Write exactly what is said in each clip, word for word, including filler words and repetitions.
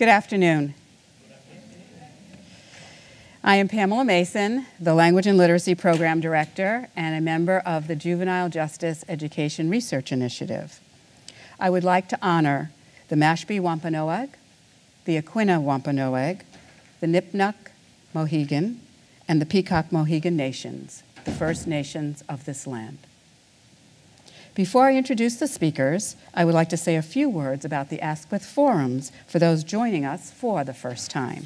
Good afternoon. I am Pamela A, the Language and Literacy Program Director and a member of the Juvenile Justice Education Research Initiative. I would like to honor the Mashpee Wampanoag, the Aquinnah Wampanoag, the Nipmuc Mohegan, and the Peacock Mohegan Nations, the First Nations of this land. Before I introduce the speakers, I would like to say a few words about the Askwith Forums for those joining us for the first time.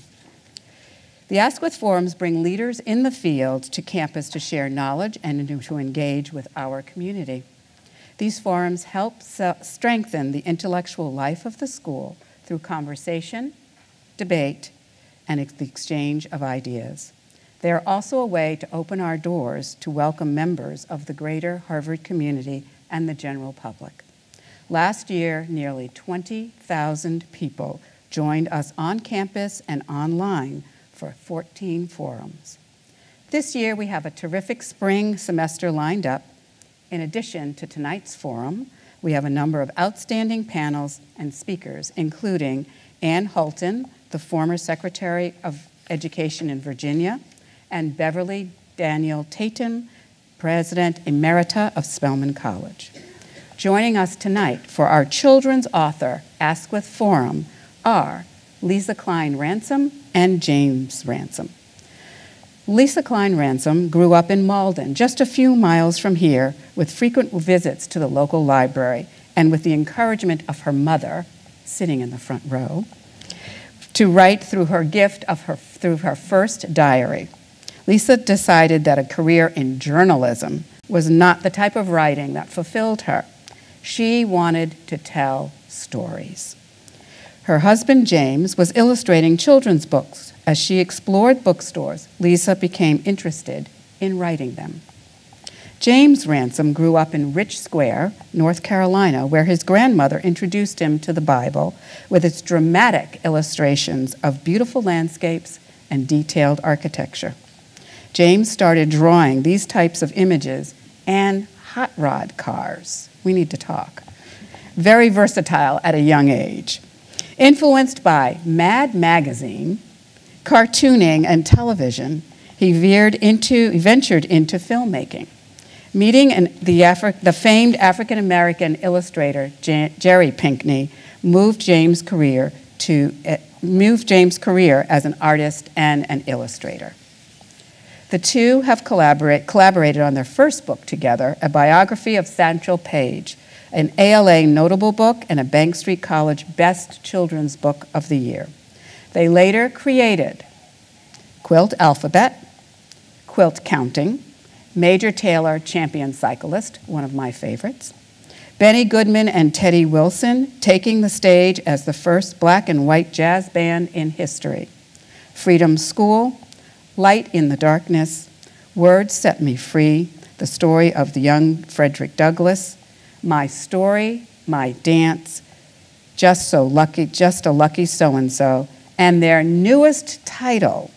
The Askwith Forums bring leaders in the field to campus to share knowledge and to engage with our community. These forums help strengthen the intellectual life of the school through conversation, debate, and the exchange of ideas. They are also a way to open our doors to welcome members of the greater Harvard community and the general public. Last year, nearly twenty thousand people joined us on campus and online for fourteen forums. This year, we have a terrific spring semester lined up. In addition to tonight's forum, we have a number of outstanding panels and speakers, including Ann Hulton, the former Secretary of Education in Virginia, and Beverly Daniel Tatum, President Emerita of Spelman College. Joining us tonight for our Children's Author Askwith Forum are Lesa Cline-Ransome and James Ransome. Lesa Cline-Ransome grew up in Malden, just a few miles from here, with frequent visits to the local library and with the encouragement of her mother, sitting in the front row, to write through her gift of her, through her first diary. Lesa decided that a career in journalism was not the type of writing that fulfilled her. She wanted to tell stories. Her husband, James, was illustrating children's books. As she explored bookstores, Lesa became interested in writing them. James Ransome grew up in Rich Square, North Carolina, where his grandmother introduced him to the Bible with its dramatic illustrations of beautiful landscapes and detailed architecture. James started drawing these types of images and hot rod cars. We need to talk. Very versatile at a young age. Influenced by Mad Magazine, cartooning, and television, he veered into, he ventured into filmmaking. Meeting an, the, Afri the famed African-American illustrator J Jerry Pinkney moved James' career to uh, moved James' career as an artist and an illustrator. The two have collaborate, collaborated on their first book together, a biography of Sancho Page, an A L A notable book and a Bank Street College Best Children's Book of the Year. They later created Quilt Alphabet, Quilt Counting, Major Taylor Champion Cyclist, one of my favorites, Benny Goodman and Teddy Wilson taking the stage as the first black and white jazz band in history, Freedom School, Light in the Darkness, Words Set Me Free, the story of the young Frederick Douglass, My Story, My Dance, Just So Lucky, Just a Lucky So-and-so, and their newest title,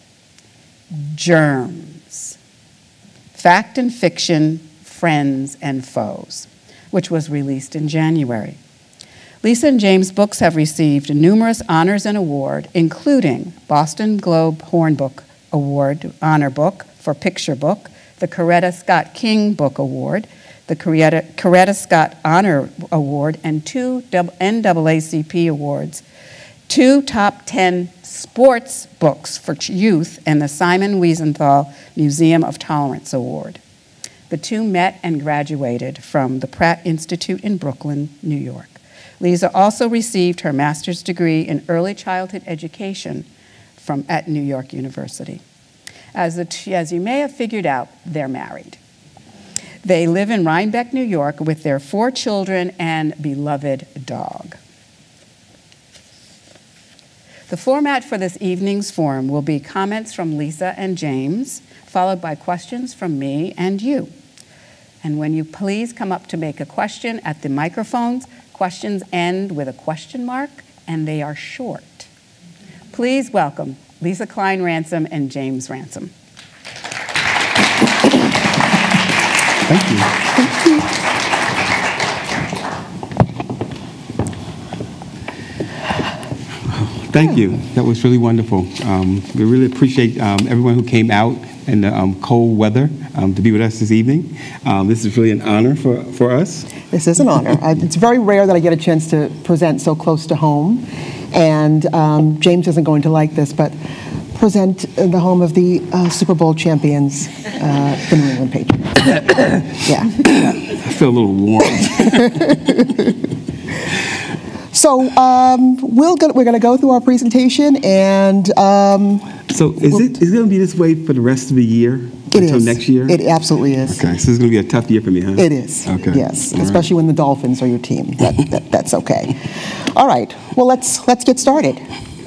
Germs, Fact and Fiction, Friends and Foes, which was released in January. Lesa and James' books have received numerous honors and awards, including Boston Globe Horn Book Award Honor Book for Picture Book, the Coretta Scott King Book Award, the Coretta, Coretta Scott Honor Award, and two N double A C P awards, two top ten sports books for youth, and the Simon Wiesenthal Museum of Tolerance Award. The two met and graduated from the Pratt Institute in Brooklyn, New York. Lesa also received her master's degree in early childhood education from at New York University. As, the, as you may have figured out, they're married. They live in Rhinebeck, New York, with their four children and beloved dog. The format for this evening's forum will be comments from Lesa and James, followed by questions from me and you. And when you please come up to make a question at the microphones, questions end with a question mark, and they are short. Please welcome Lesa Cline-Ransome and James Ransome. Thank you. Thank you. Thank you. That was really wonderful. Um, we really appreciate um, everyone who came out in the um, cold weather um, to be with us this evening. Um, this is really an honor for, for us. This is an honor. I, it's very rare that I get a chance to present so close to home. And um, James isn't going to like this, but present in the home of the uh, Super Bowl champions, uh, the New England Patriots. Yeah. I feel a little warm. So um, we'll go, we're going to go through our presentation, and um, so is we'll, it is it going to be this way for the rest of the year? It until is. next year? It absolutely is. Okay, so it's going to be a tough year for me, huh? It is. Okay. Yes, All especially right. when the Dolphins are your team. That, that, that's okay. All right. Well, let's let's get started.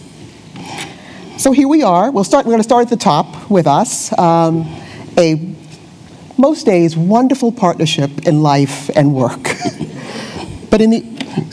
So here we are. We'll start. We're going to start at the top with us. Um, a most days wonderful partnership in life and work, but in the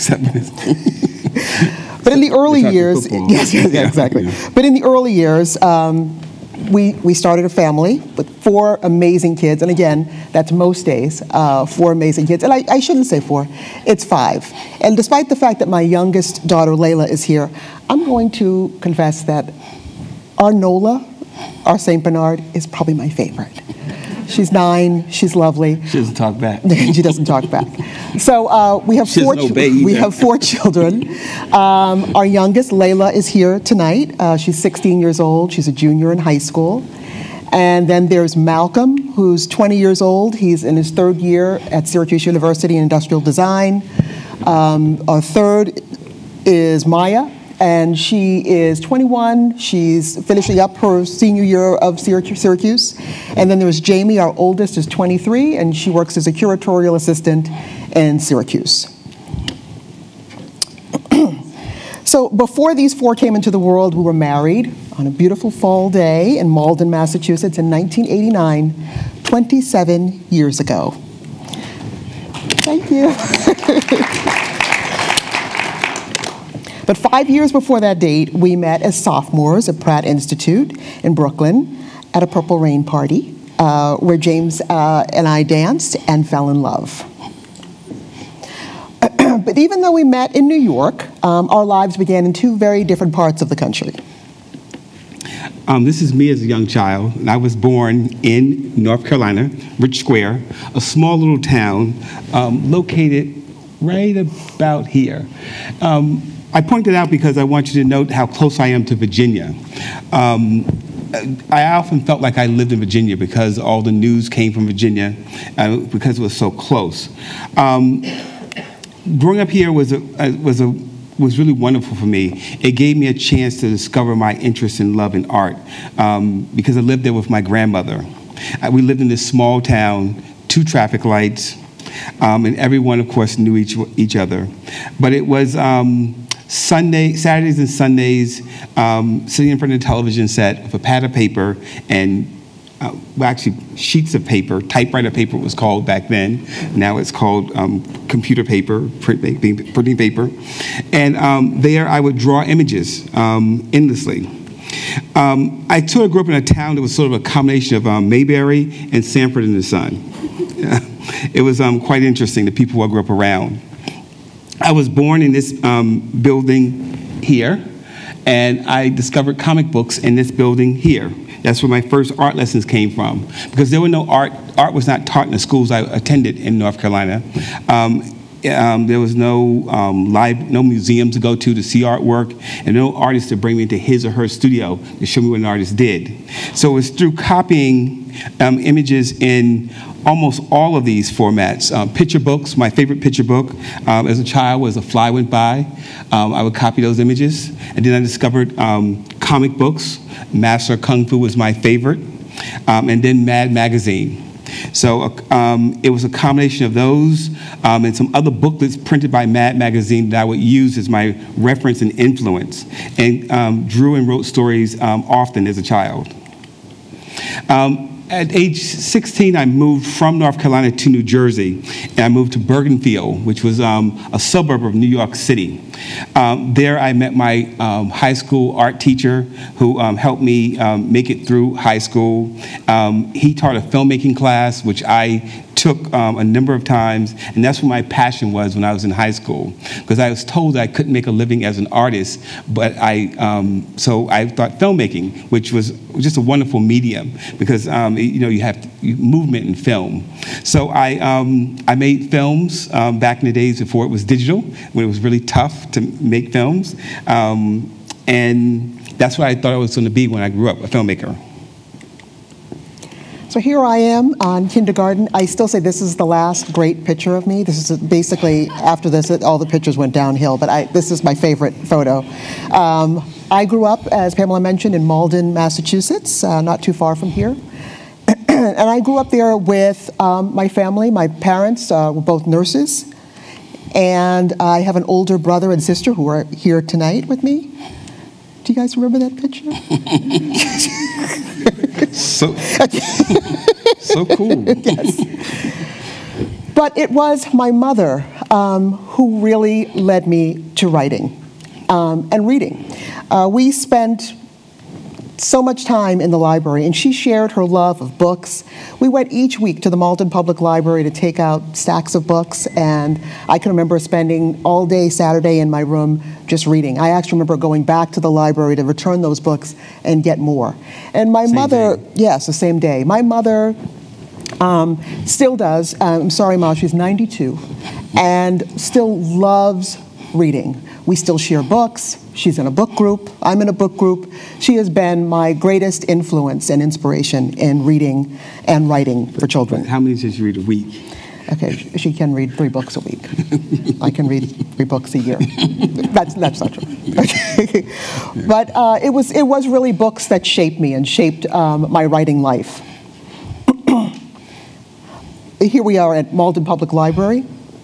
but in the early years, yes, yes, yeah, exactly. Yeah. But in the early years, um, we we started a family with four amazing kids, and again, that's most days, uh, four amazing kids. And I, I shouldn't say four; it's five. And despite the fact that my youngest daughter Layla is here, I'm going to confess that our Nola, our Saint Bernard, is probably my favorite. She's nine. She's lovely. She doesn't talk back. She doesn't talk back. So uh, we have she four. Doesn't obey we either. have four children. Um, our youngest, Layla, is here tonight. Uh, she's sixteen years old. She's a junior in high school. And then there's Malcolm, who's twenty years old. He's in his third year at Syracuse University in Industrial Design. Um, our third is Maya. And she is twenty-one. She's finishing up her senior year of Syracuse. And then there's Jamie, our oldest, is twenty-three, and she works as a curatorial assistant in Syracuse. So before these four came into the world, we were married on a beautiful fall day in Malden, Massachusetts in nineteen eighty-nine, twenty-seven years ago. Thank you. But five years before that date, we met as sophomores at Pratt Institute in Brooklyn at a Purple Rain party uh, where James uh, and I danced and fell in love. But even though we met in New York, um, our lives began in two very different parts of the country. Um, this is me as a young child, and I was born in North Carolina, Rich Square, a small little town um, located right about here. Um, I point it out because I want you to note how close I am to Virginia. Um, I often felt like I lived in Virginia because all the news came from Virginia, uh, because it was so close. Um, growing up here was a, was a was really wonderful for me. It gave me a chance to discover my interest in love and art um, because I lived there with my grandmother. Uh, we lived in this small town, two traffic lights, um, and everyone, of course, knew each each other. But it was. Um, Sunday, Saturdays and Sundays, um, sitting in front of the television set with a pad of paper and, uh, well, actually, sheets of paper. Typewriter paper was called back then. Now it's called um, computer paper, print, printing paper. And um, there I would draw images um, endlessly. Um, I sort of grew up in a town that was sort of a combination of um, Mayberry and Sanford in the Sun. It was um, quite interesting, the people who I grew up around. I was born in this um, building here, and I discovered comic books in this building here. That's where my first art lessons came from, because there were no art. Art was not taught in the schools I attended in North Carolina. Um, um, there was no um, live, no museum to go to to see artwork, and no artist to bring me into his or her studio to show me what an artist did. So it was through copying um, images in almost all of these formats. Um, picture books, my favorite picture book um, as a child was A Fly Went By. Um, I would copy those images. And then I discovered um, comic books. Master Kung Fu was my favorite. Um, and then Mad Magazine. So um, it was a combination of those um, and some other booklets printed by Mad Magazine that I would use as my reference and influence, and um, drew and wrote stories um, often as a child. Um, At age sixteen, I moved from North Carolina to New Jersey, and I moved to Bergenfield, which was um, a suburb of New York City. Um, there I met my um, high school art teacher who um, helped me um, make it through high school. Um, he taught a filmmaking class, which I took um, a number of times, and that's what my passion was when I was in high school, because I was told that I couldn't make a living as an artist, but I, um, so I thought filmmaking, which was just a wonderful medium, because um, you know, you have movement in film. So I, um, I made films um, back in the days before it was digital, when it was really tough to make films, um, and that's what I thought I was going to be when I grew up, a filmmaker. So here I am on kindergarten. I still say this is the last great picture of me. This is basically, after this, all the pictures went downhill, but I, this is my favorite photo. Um, I grew up, as Pamela mentioned, in Malden, Massachusetts, uh, not too far from here. And I grew up there with um, my family. My parents uh, were both nurses. And I have an older brother and sister who are here tonight with me. Do you guys remember that picture? So, so cool. Yes. But it was my mother um, who really led me to writing um, and reading. Uh, we spent so much time in the library, and she shared her love of books. We went each week to the Malden Public Library to take out stacks of books, and I can remember spending all day Saturday in my room just reading. I actually remember going back to the library to return those books and get more. And my same mother, day. yes, the same day. My mother um, still does, um, I'm sorry, Ma, she's ninety-two, and still loves reading. We still share books. She's in a book group. I'm in a book group. She has been my greatest influence and inspiration in reading and writing for children. How many does she read a week? Okay, she can read three books a week. I can read three books a year. That's that's not true. Okay. But uh, it was it was really books that shaped me and shaped um, my writing life. Here we are at Malden Public Library.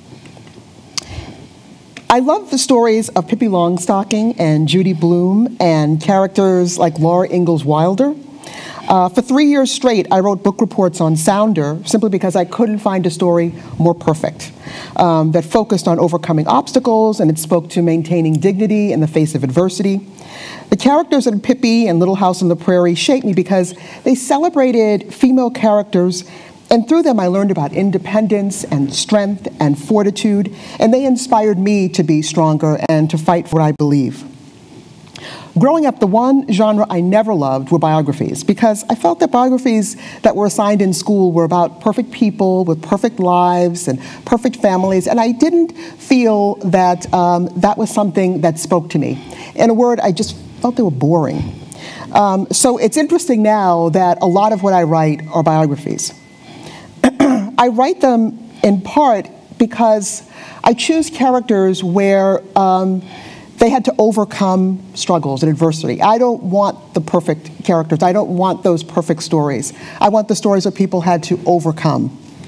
I love the stories of Pippi Longstocking and Judy Blume and characters like Laura Ingalls Wilder. Uh, for three years straight, I wrote book reports on Sounder simply because I couldn't find a story more perfect um, that focused on overcoming obstacles, and it spoke to maintaining dignity in the face of adversity. The characters in Pippi and Little House on the Prairie shaped me because they celebrated female characters, and through them I learned about independence and strength and fortitude, and they inspired me to be stronger and to fight for what I believe. Growing up, the one genre I never loved were biographies, because I felt that biographies that were assigned in school were about perfect people with perfect lives and perfect families, and I didn't feel that um, that was something that spoke to me. In a word, I just felt they were boring. Um, so it's interesting now that a lot of what I write are biographies. I write them in part because I choose characters where um, they had to overcome struggles and adversity. I don't want the perfect characters. I don't want those perfect stories. I want the stories that people had to overcome.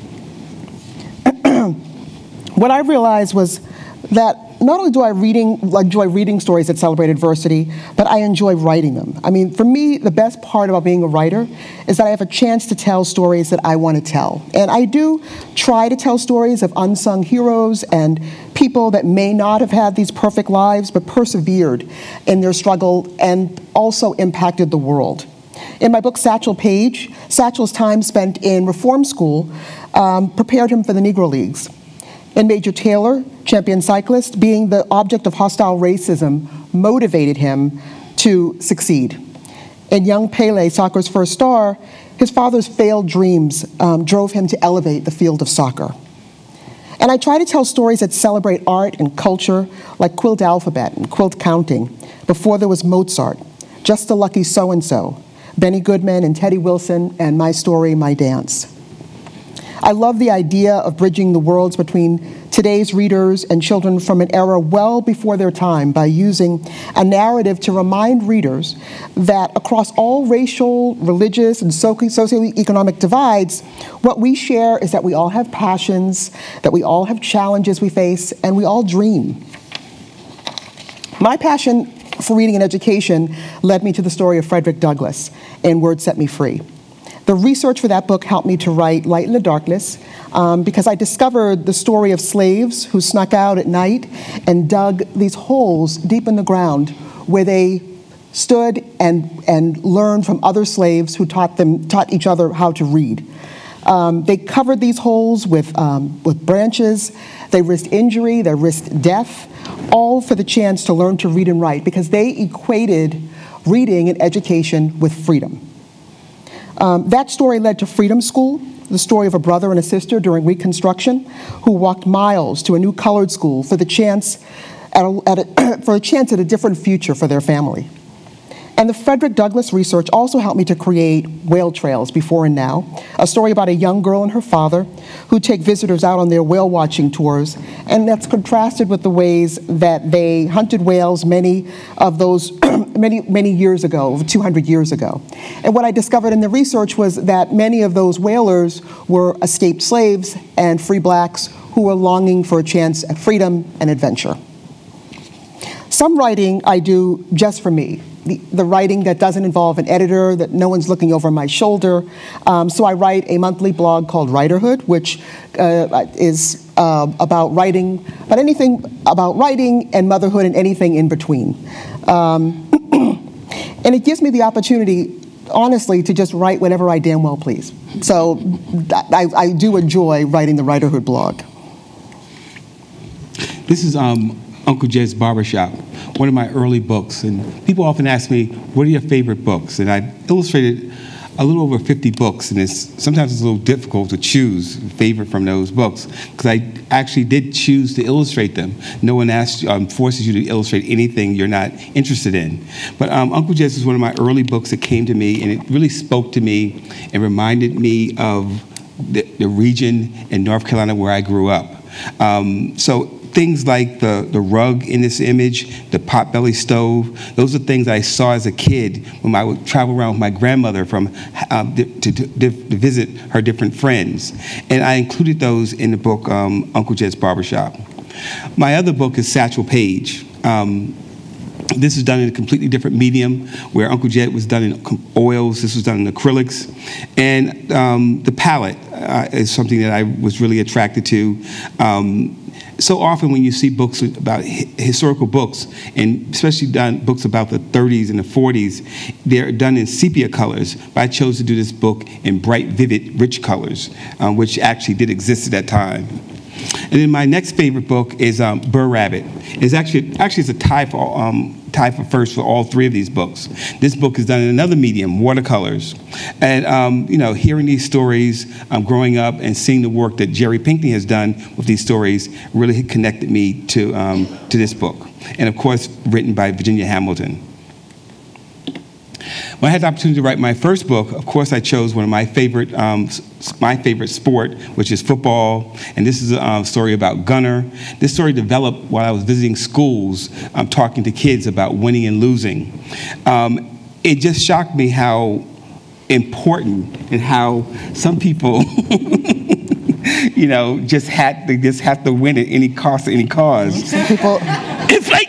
What I realized was that not only do I reading, enjoy reading stories that celebrate adversity, but I enjoy writing them. I mean, for me, the best part about being a writer is that I have a chance to tell stories that I want to tell. And I do try to tell stories of unsung heroes and people that may not have had these perfect lives, but persevered in their struggle and also impacted the world. In my book, Satchel Paige, Satchel's time spent in reform school um, prepared him for the Negro Leagues. And Major Taylor, champion cyclist, being the object of hostile racism, motivated him to succeed. And young Pele, soccer's first star, his father's failed dreams um, drove him to elevate the field of soccer. And I try to tell stories that celebrate art and culture, like quilt alphabet and quilt counting, before there was Mozart, Just a Lucky So-and-so, Benny Goodman and Teddy Wilson, and My Story, My Dance. I love the idea of bridging the worlds between today's readers and children from an era well before their time by using a narrative to remind readers that across all racial, religious, and socioeconomic divides, what we share is that we all have passions, that we all have challenges we face, and we all dream. My passion for reading and education led me to the story of Frederick Douglass in Words Set Me Free. The research for that book helped me to write Light in the Darkness um, because I discovered the story of slaves who snuck out at night and dug these holes deep in the ground where they stood and, and learned from other slaves who taught them, taught each other how to read. Um, they covered these holes with, um, with branches. They risked injury, they risked death, all for the chance to learn to read and write, because they equated reading and education with freedom. Um, that story led to Freedom School, the story of a brother and a sister during Reconstruction who walked miles to a new colored school for the chance at a, at a, for a chance at a different future for their family. And the Frederick Douglass research also helped me to create Whale Trails Before and Now, a story about a young girl and her father who take visitors out on their whale watching tours, and that's contrasted with the ways that they hunted whales many of those, many, many years ago, over two hundred years ago. And what I discovered in the research was that many of those whalers were escaped slaves and free blacks who were longing for a chance at freedom and adventure. Some writing I do just for me. The, the writing that doesn't involve an editor, that no one's looking over my shoulder. Um, so I write a monthly blog called Writerhood, which uh, is uh, about writing, about anything about writing and motherhood and anything in between. Um, and it gives me the opportunity, honestly, to just write whenever I damn well please. So I, I do enjoy writing the Writerhood blog. This is um, Uncle Jed's Barbershop, one of my early books. And people often ask me, what are your favorite books? And I've illustrated a little over fifty books, and it's sometimes it's a little difficult to choose a favorite from those books, because I actually did choose to illustrate them. No one asks, um, forces you to illustrate anything you're not interested in. But um, Uncle Jed's is one of my early books that came to me, and it really spoke to me and reminded me of the, the region in North Carolina where I grew up. Um, so things like the, the rug in this image, the potbelly stove, those are things I saw as a kid when I would travel around with my grandmother from, um, to, to, to visit her different friends. And I included those in the book, um, Uncle Jed's Barbershop. My other book is Satchel Paige. Um, This is done in a completely different medium, where Uncle Jed was done in oils, this was done in acrylics. And um, the palette uh, is something that I was really attracted to. Um, so often when you see books about hi historical books, and especially done books about the thirties and the forties, they're done in sepia colors. But I chose to do this book in bright, vivid, rich colors, um, which actually did exist at that time. And then my next favorite book is um, Burr Rabbit. It's actually actually it's a tie for um, tie for first for all three of these books. This book is done in another medium, watercolors, and um, you know, hearing these stories, um, growing up, and seeing the work that Jerry Pinkney has done with these stories really connected me to um, to this book. And of course, written by Virginia Hamilton. When I had the opportunity to write my first book, of course I chose one of my favorite, um, my favorite sport, which is football. And this is a uh, story about Gunner. This story developed while I was visiting schools, um, talking to kids about winning and losing. Um, it just shocked me how important and how some people, you know, just had to just have to win at any cost, at any cause. Some people. It's like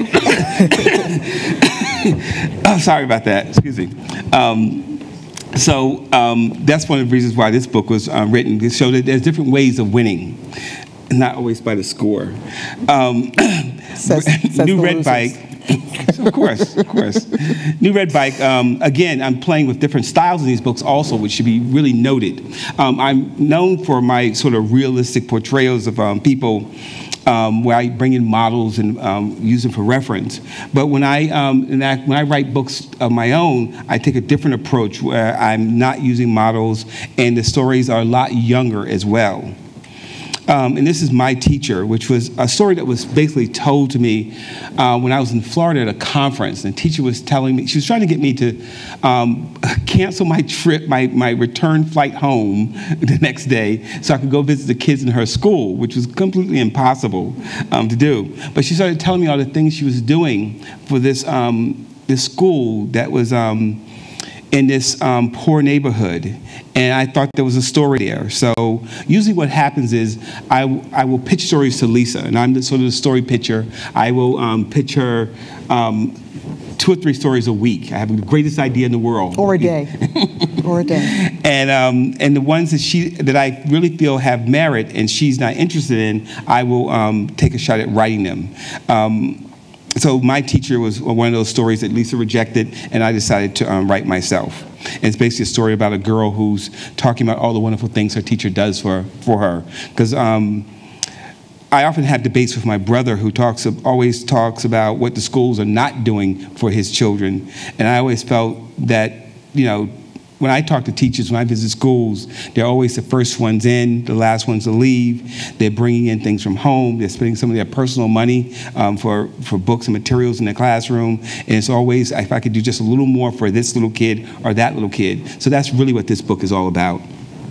they. Oh, sorry about that. Excuse me. Um, so um, that's one of the reasons why this book was uh, written, to show that there's different ways of winning, not always by the score. Um, says, says New Red Bike. Of course, of course. New Red Bike, um, again, I'm playing with different styles in these books also, which should be really noted. Um, I'm known for my sort of realistic portrayals of um, people Um, where I bring in models and um, use them for reference. But when I, um, enact, when I write books of my own, I take a different approach where I'm not using models, and the stories are a lot younger as well. Um, and this is My Teacher, which was a story that was basically told to me uh, when I was in Florida at a conference. And the teacher was telling me, she was trying to get me to um, cancel my trip, my, my return flight home the next day so I could go visit the kids in her school, which was completely impossible um, to do. But she started telling me all the things she was doing for this, um, this school that was um, in this um, poor neighborhood. And I thought there was a story there. So usually what happens is I, I will pitch stories to Lesa, and I'm the, sort of the story pitcher. I will um, pitch her um, two or three stories a week. I have the greatest idea in the world. Or a day. Or a day. And, um, and the ones that, she, that I really feel have merit and she's not interested in, I will um, take a shot at writing them. Um, So My Teacher was one of those stories that Lesa rejected, and I decided to um, write myself. And it's basically a story about a girl who's talking about all the wonderful things her teacher does for, for her. Because um, I often have debates with my brother who talks always talks about what the schools are not doing for his children. And I always felt that, you know, when I talk to teachers, when I visit schools, they're always the first ones in, the last ones to leave. They're bringing in things from home. They're spending some of their personal money um, for, for books and materials in the classroom. And it's always, if I could do just a little more for this little kid or that little kid. So that's really what this book is all about.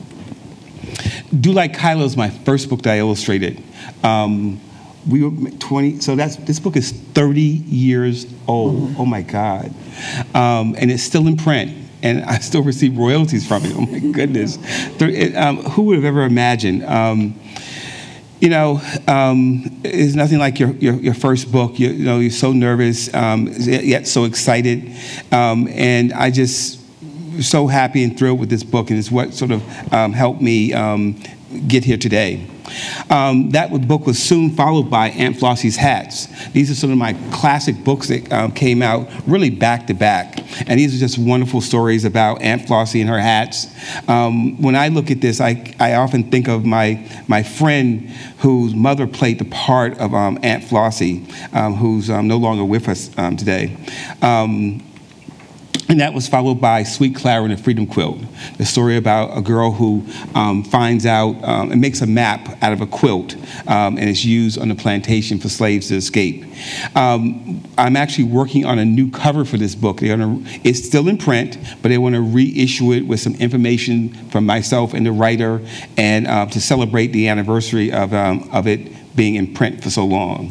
Do Like Kyla is my first book that I illustrated. Um, we were twenty, so that's, this book is thirty years old. Oh my God. Um, and it's still in print. And I still receive royalties from it. Oh my goodness. There, it, um, who would have ever imagined? Um, you know, um, it's nothing like your, your, your first book. You, you know, you're so nervous, um, yet so excited. Um, and I just so happy and thrilled with this book, and it's what sort of um, helped me um, get here today. Um, that book was soon followed by Aunt Flossie's Hats. These are some of my classic books that um, came out really back to back. And these are just wonderful stories about Aunt Flossie and her hats. Um, when I look at this, I, I often think of my, my friend whose mother played the part of um, Aunt Flossie, um, who's um, no longer with us um, today. Um, And that was followed by Sweet Clara and the Freedom Quilt, the story about a girl who um, finds out um, and makes a map out of a quilt, um, and it's used on the plantation for slaves to escape. Um, I'm actually working on a new cover for this book. They're gonna, it's still in print, but they want to reissue it with some information from myself and the writer, and uh, to celebrate the anniversary of, um, of it being in print for so long.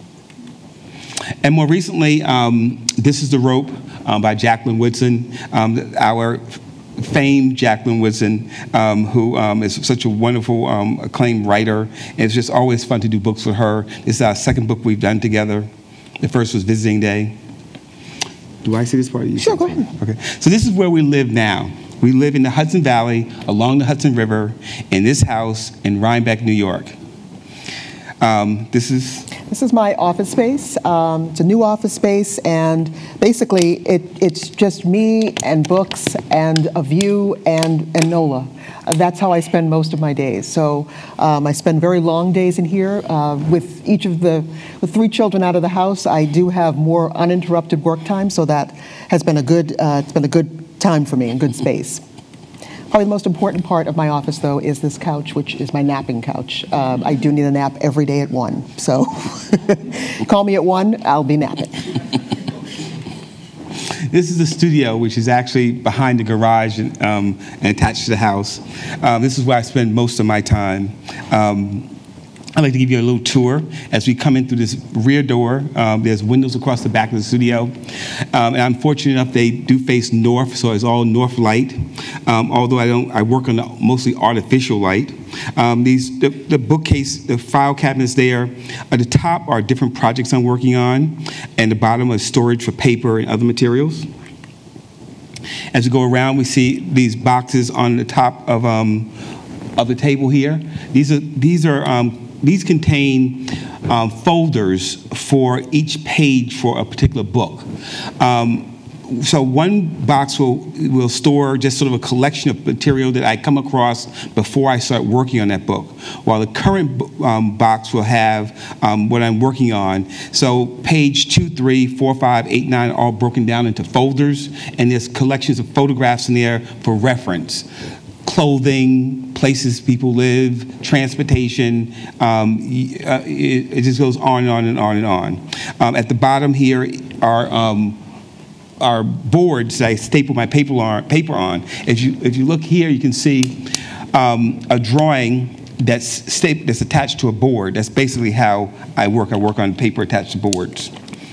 And more recently, um, This Is the Rope um, by Jacqueline Woodson, um, our famed Jacqueline Woodson, um, who um, is such a wonderful, um, acclaimed writer. And it's just always fun to do books with her. This is our second book we've done together. The first was Visiting Day. Do I say this part? Sure, go ahead. Okay. So this is where we live now. We live in the Hudson Valley, along the Hudson River, in this house in Rhinebeck, New York. Um, this is... This is my office space. Um, it's a new office space, and basically it, it's just me and books and a view and, and Nola. Uh, that's how I spend most of my days. So um, I spend very long days in here. Uh, with each of the with three children out of the house, I do have more uninterrupted work time, so that has been a good, uh, it's been a good time for me and good space. Probably the most important part of my office, though, is this couch, which is my napping couch. Um, I do need a nap every day at one, so call me at one, I'll be napping. This is the studio, which is actually behind the garage and, um, and attached to the house. Um, this is where I spend most of my time. Um, I'd like to give you a little tour. As we come in through this rear door, um, there's windows across the back of the studio. Um, and I'm fortunate enough they do face north, so it's all north light. Um, although I don't, I work on the mostly artificial light. Um, these, the, the bookcase, the file cabinets there, at the top are different projects I'm working on, and the bottom is storage for paper and other materials. As we go around, we see these boxes on the top of, um, of the table here. These are, these are, um, These contain um, folders for each page for a particular book. Um, so one box will, will store just sort of a collection of material that I come across before I start working on that book, while the current um, box will have um, what I'm working on. So page two, three, four, five, eight, nine are all broken down into folders, and there's collections of photographs in there for reference. Clothing, places people live, transportation, um, uh, it, it just goes on and on and on and on. Um, at the bottom here are, um, are boards that I staple my paper on. Paper on. If you, if you look here, you can see um, a drawing that's, sta that's attached to a board. That's basically how I work. I work on paper attached to boards.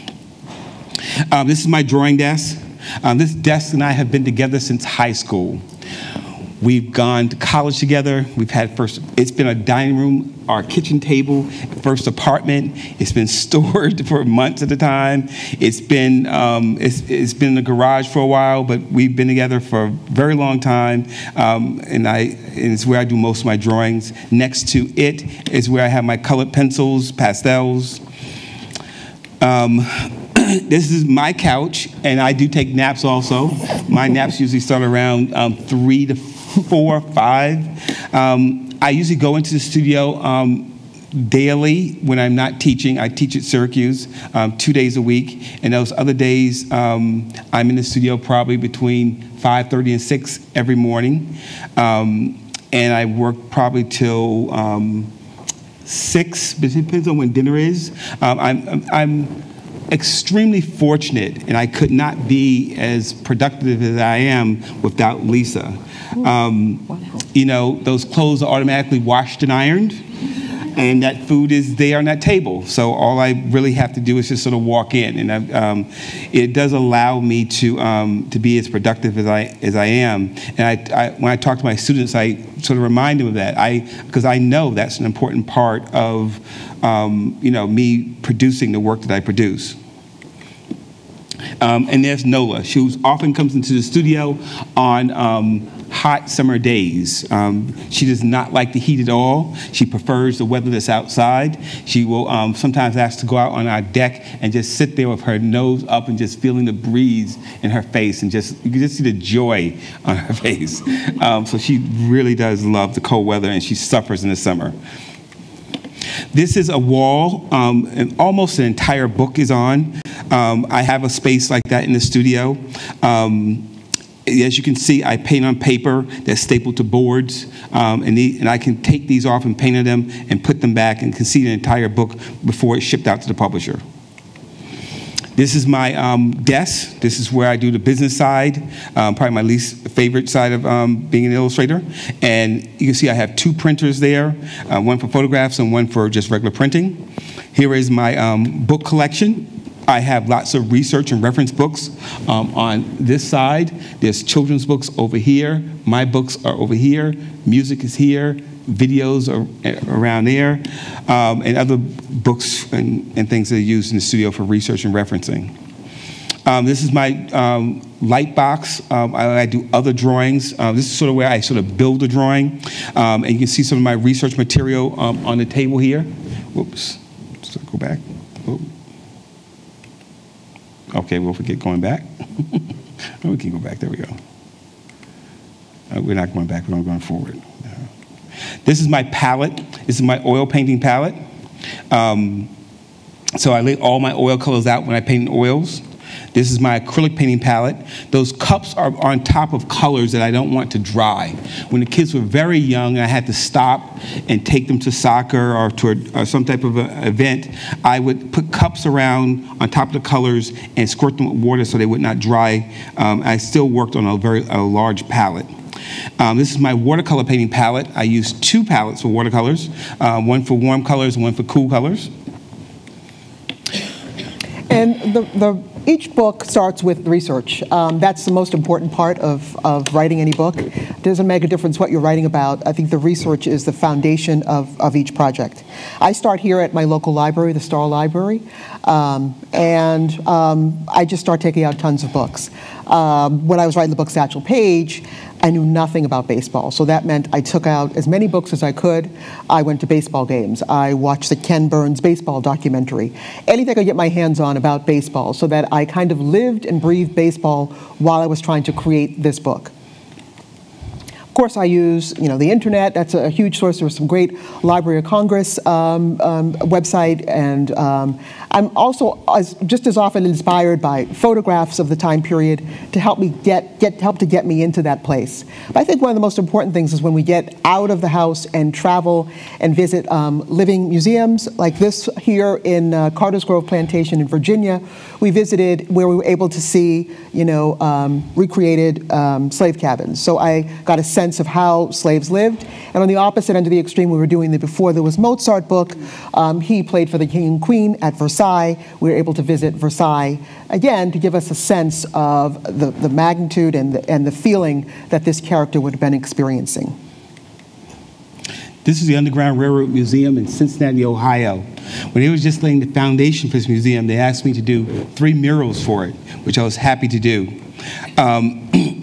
Um, this is my drawing desk. Um, this desk and I have been together since high school. We've gone to college together. We've had first, it's been a dining room, our kitchen table, first apartment. It's been stored for months at a time. It's been, um, it's, it's been in the garage for a while, but we've been together for a very long time. Um, and, I, and it's where I do most of my drawings. Next to it is where I have my colored pencils, pastels. Um, this is my couch, and I do take naps also. My naps usually start around um, three to four, five. Um, I usually go into the studio um, daily when I'm not teaching. I teach at Syracuse um, two days a week, and those other days um, I'm in the studio probably between five thirty and six every morning, um, and I work probably till um, six, but it depends on when dinner is. Um, I'm, I'm, I'm extremely fortunate, and I could not be as productive as I am without Lesa. Um, wow. You know, those clothes are automatically washed and ironed, and that food is there on that table. So all I really have to do is just sort of walk in, and I, um, it does allow me to um, to be as productive as I as I am. And I, I, when I talk to my students, I sort of remind them of that. I because I know that's an important part of um, you know, me producing the work that I produce. Um, and there's Nola. She often comes into the studio on um, hot summer days. Um, she does not like the heat at all. She prefers the weather that's outside. She will um, sometimes ask to go out on our deck and just sit there with her nose up and just feeling the breeze in her face, and just you can just see the joy on her face. Um, so she really does love the cold weather, and she suffers in the summer. This is a wall, um, and almost an entire book is on. Um, I have a space like that in the studio. Um, as you can see, I paint on paper that's stapled to boards, um, and, the, and I can take these off and paint on them and put them back, and can see the entire book before it's shipped out to the publisher. This is my um, desk. This is where I do the business side, um, probably my least favorite side of um, being an illustrator. And you can see I have two printers there, uh, one for photographs and one for just regular printing. Here is my um, book collection. I have lots of research and reference books um, on this side. There's children's books over here. My books are over here. Music is here. Videos are around there, um, and other books and, and things that are used in the studio for research and referencing. Um, this is my um, light box. Um, I, I do other drawings. Uh, this is sort of where I sort of build a drawing, um, and you can see some of my research material um, on the table here. Whoops, so go back. Whoop. Okay, we'll forget going back. We can go back, there we go. Uh, we're not going back, we're going forward. This is my palette. This is my oil painting palette. Um, so I lay all my oil colors out when I paint in oils. This is my acrylic painting palette. Those cups are on top of colors that I don't want to dry. When the kids were very young and I had to stop and take them to soccer or to a, or some type of a event, I would put cups around on top of the colors and squirt them with water so they would not dry. Um, I still worked on a very a large palette. Um, this is my watercolor painting palette. I use two palettes for watercolors, uh, one for warm colors and one for cool colors. And the, the, each book starts with research. Um, that's the most important part of, of writing any book. It doesn't make a difference what you're writing about. I think the research is the foundation of, of each project. I start here at my local library, the Star Library, um, and um, I just start taking out tons of books. Um, when I was writing the book Satchel Paige, I knew nothing about baseball, so that meant I took out as many books as I could. I went to baseball games. I watched the Ken Burns baseball documentary. Anything I could get my hands on about baseball, so that I kind of lived and breathed baseball while I was trying to create this book. Of course, I use you know, the internet. That's a huge source. There was some great Library of Congress um, um, website, and um, I'm also as, just as often inspired by photographs of the time period to help me get, get help to get me into that place. But I think one of the most important things is when we get out of the house and travel and visit um, living museums like this here in uh, Carter's Grove Plantation in Virginia. We visited where we were able to see you know um, recreated um, slave cabins. So I got a sense of how slaves lived. And on the opposite end of the extreme, we were doing the before there was Mozart book. Um, he played for the king and queen at Versailles. We were able to visit Versailles, again, to give us a sense of the, the magnitude and the, and the feeling that this character would have been experiencing. This is the Underground Railroad Museum in Cincinnati, Ohio. When they was just laying the foundation for this museum, they asked me to do three murals for it, which I was happy to do. Um,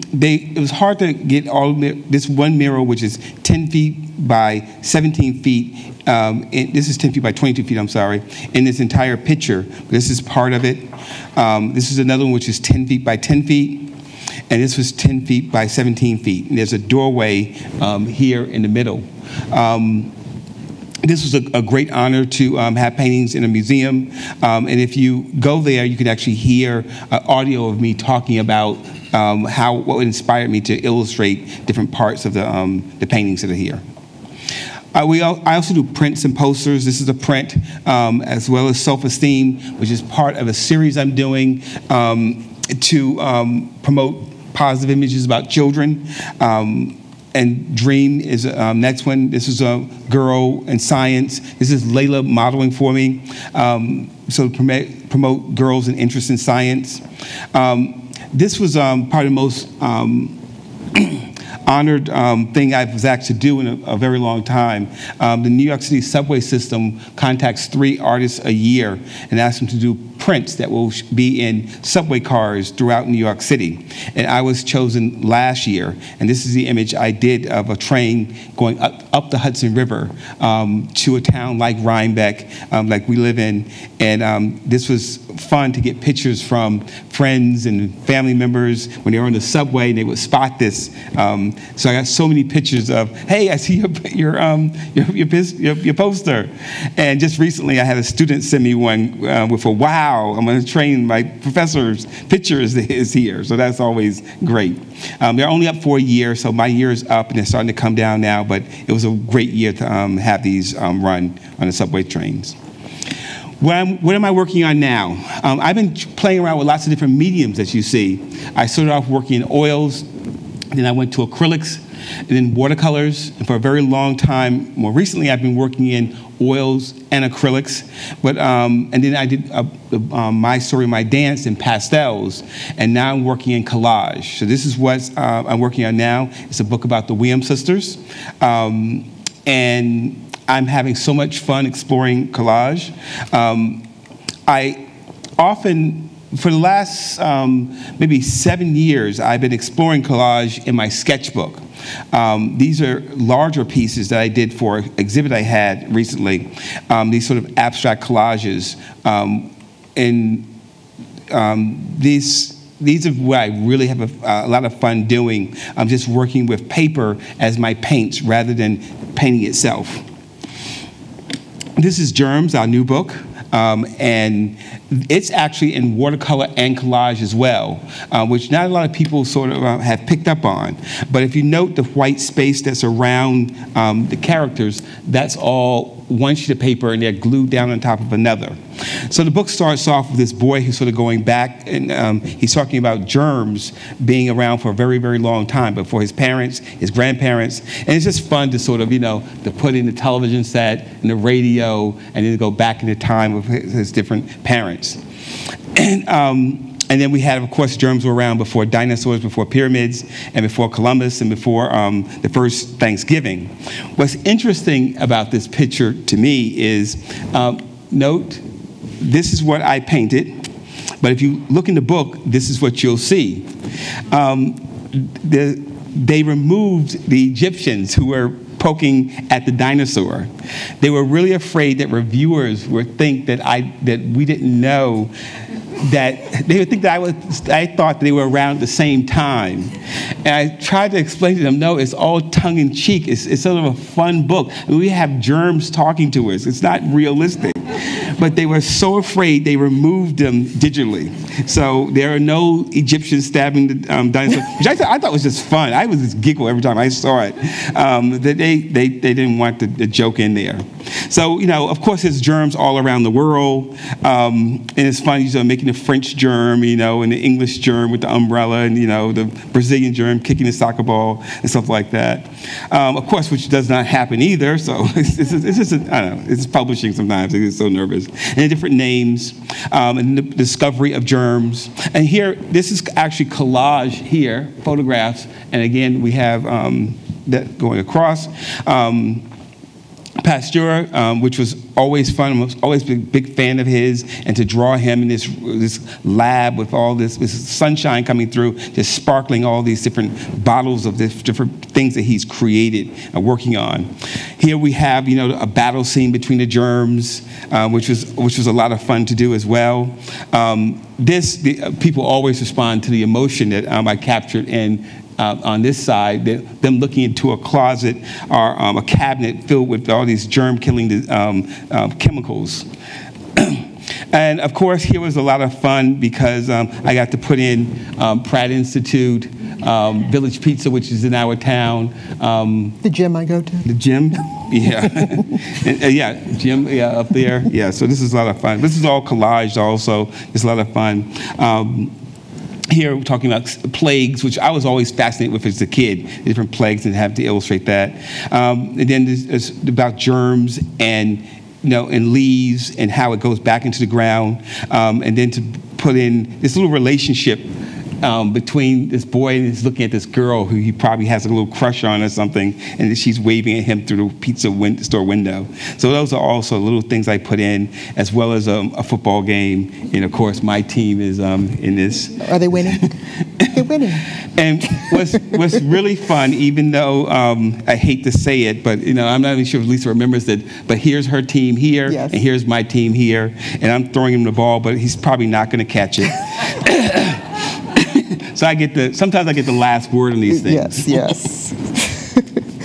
they, it was hard to get all this one mural, which is ten feet by seventeen feet. Um, and this is ten feet by twenty-two feet, I'm sorry, in this entire picture. This is part of it. Um, this is another one which is ten feet by ten feet. And this was ten feet by seventeen feet. And there's a doorway um, here in the middle. Um, This was a, a great honor to um, have paintings in a museum. Um, and if you go there, you can actually hear uh, audio of me talking about um, how what inspired me to illustrate different parts of the, um, the paintings that are here. Uh, we al I also do prints and posters. This is a print, um, as well as Self-Esteem, which is part of a series I'm doing um, to um, promote positive images about children. Um, And Dream is um, next one. This is a girl in science. This is Layla modeling for me. Um, so promote, promote girls and interest in science. Um, this was um, probably the most um, honored um, thing I was asked to do in a, a very long time. Um, the New York City subway system contacts three artists a year and asks them to do prints that will be in subway cars throughout New York City. And I was chosen last year, and this is the image I did of a train going up, up the Hudson River um, to a town like Rhinebeck, um, like we live in. And um, this was fun to get pictures from friends and family members when they were on the subway and they would spot this. Um, so I got so many pictures of, hey, I see your, your, um, your, your, your, your poster. And just recently I had a student send me one uh, with a wow, I'm on a train, my professor's picture is, is here. So that's always great. Um, they're only up for a year, so my year is up and they're starting to come down now, but it was a great year to um, have these um, run on the subway trains. What, I'm, what am I working on now? Um, I've been playing around with lots of different mediums that you see. I started off working in oils, then I went to acrylics, and then watercolors. And for a very long time, more recently, I've been working in oils and acrylics. But um, and then I did uh, um, My Story, My Dance in pastels, and now I'm working in collage. So this is what uh, I'm working on now. It's a book about the Williams sisters, um, and I'm having so much fun exploring collage. Um, I often, for the last um, maybe seven years, I've been exploring collage in my sketchbook. Um, these are larger pieces that I did for an exhibit I had recently, um, these sort of abstract collages. Um, and um, these These are what I really have a, a lot of fun doing. I'm just working with paper as my paints rather than painting itself. This is Germs, our new book, um, and it's actually in watercolor and collage as well, uh, which not a lot of people sort of uh, have picked up on. But if you note the white space that's around um, the characters, that's all one sheet of paper and they're glued down on top of another. So the book starts off with this boy who's sort of going back, and um, he's talking about germs being around for a very, very long time, but for his parents, his grandparents, and it's just fun to sort of, you know, to put in the television set and the radio, and then to go back in the time of his, his different parents. And, um, and then we had, of course, germs were around before dinosaurs, before pyramids, and before Columbus, and before um, the first Thanksgiving. What's interesting about this picture to me is, um, note, this is what I painted, but if you look in the book, this is what you'll see. Um, the, they removed the Egyptians who were poking at the dinosaur. They were really afraid that reviewers would think that I that we didn't know that they would think that I was I thought they were around at the same time. And I tried to explain to them, no, it's all tongue in cheek. It's, it's sort of a fun book. I mean, we have germs talking to us. It's not realistic. But they were so afraid they removed them digitally. So there are no Egyptians stabbing the um, dinosaur, which I, th I thought was just fun. I was just giggle every time I saw it. Um, that they, they, they didn't want the, the joke in there. So, you know, of course, there's germs all around the world. Um, and it's funny, you know, making the French germ, you know, and the English germ with the umbrella, and, you know, the Brazilian germ kicking the soccer ball and stuff like that. Um, of course, which does not happen either. So it's, it's, it's just, a, I don't know, it's publishing sometimes. I get so nervous. And different names, um, and the discovery of germs. And here, this is actually collage here, photographs. And again, we have um, that going across. Um, Pasteur, um, which was always fun. I was always a big, big fan of his, and to draw him in this this lab with all this, this sunshine coming through, just sparkling all these different bottles of this, different things that he's created and working on. Here we have, you know, a battle scene between the germs, uh, which was which was a lot of fun to do as well. Um, this the, uh, people always respond to the emotion that um, I captured in. Uh, on this side, them looking into a closet or um, a cabinet filled with all these germ-killing um, uh, chemicals. And of course, here was a lot of fun because um, I got to put in um, Pratt Institute, um, Village Pizza, which is in our town. Um, the gym I go to. The gym, yeah. and, uh, yeah, gym, yeah, up there. Yeah, so this is a lot of fun. This is all collaged also. It's a lot of fun. Um, Here we're talking about plagues, which I was always fascinated with as a kid, different plagues, and have to illustrate that. Um, and then there's about germs and, you know, and leaves and how it goes back into the ground. Um, and then to put in this little relationship um, between this boy and he's looking at this girl who he probably has a little crush on or something, and she's waving at him through the pizza win store window. So those are also little things I put in, as well as um, a football game. And of course, my team is um, in this. Are they winning? They're winning. And what's, what's really fun, even though um, I hate to say it, but you know, I'm not even sure if Lisa remembers that, but here's her team here, yes. and here's my team here, and I'm throwing him the ball, but he's probably not going to catch it. So I get the, sometimes I get the last word on these things. Yes, yes.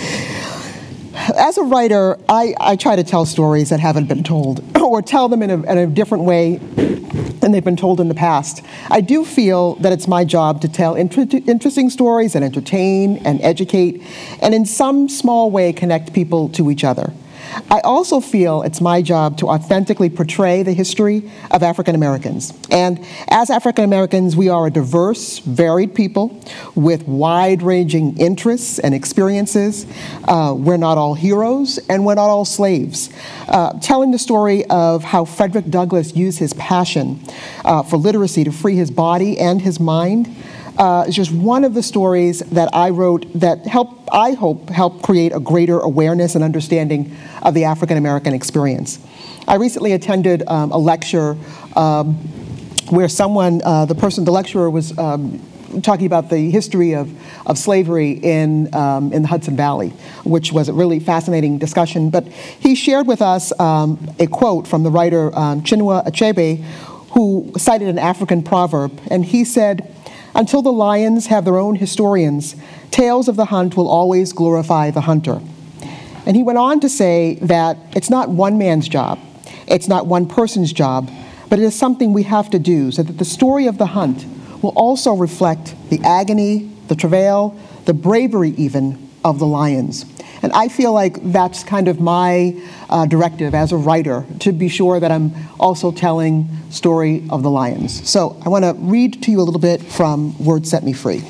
As a writer, I, I try to tell stories that haven't been told, or tell them in a, in a different way than they've been told in the past. I do feel that it's my job to tell inter interesting stories and entertain and educate, and in some small way connect people to each other. I also feel it's my job to authentically portray the history of African Americans. And as African Americans, we are a diverse, varied people with wide-ranging interests and experiences. Uh, we're not all heroes, and we're not all slaves. Uh, telling the story of how Frederick Douglass used his passion uh, for literacy to free his body and his mind Uh, is just one of the stories that I wrote that help, I hope, help create a greater awareness and understanding of the African American experience. I recently attended um, a lecture um, where someone, uh, the person, the lecturer was um, talking about the history of, of slavery in, um, in the Hudson Valley, which was a really fascinating discussion. But he shared with us um, a quote from the writer um, Chinua Achebe, who cited an African proverb, and he said, "Until the lions have their own historians, tales of the hunt will always glorify the hunter." And he went on to say that it's not one man's job, it's not one person's job, but it is something we have to do so that the story of the hunt will also reflect the agony, the travail, the bravery even of the lions. And I feel like that's kind of my uh, directive as a writer, to be sure that I'm also telling story of the lions. So I want to read to you a little bit from Word Set Me Free.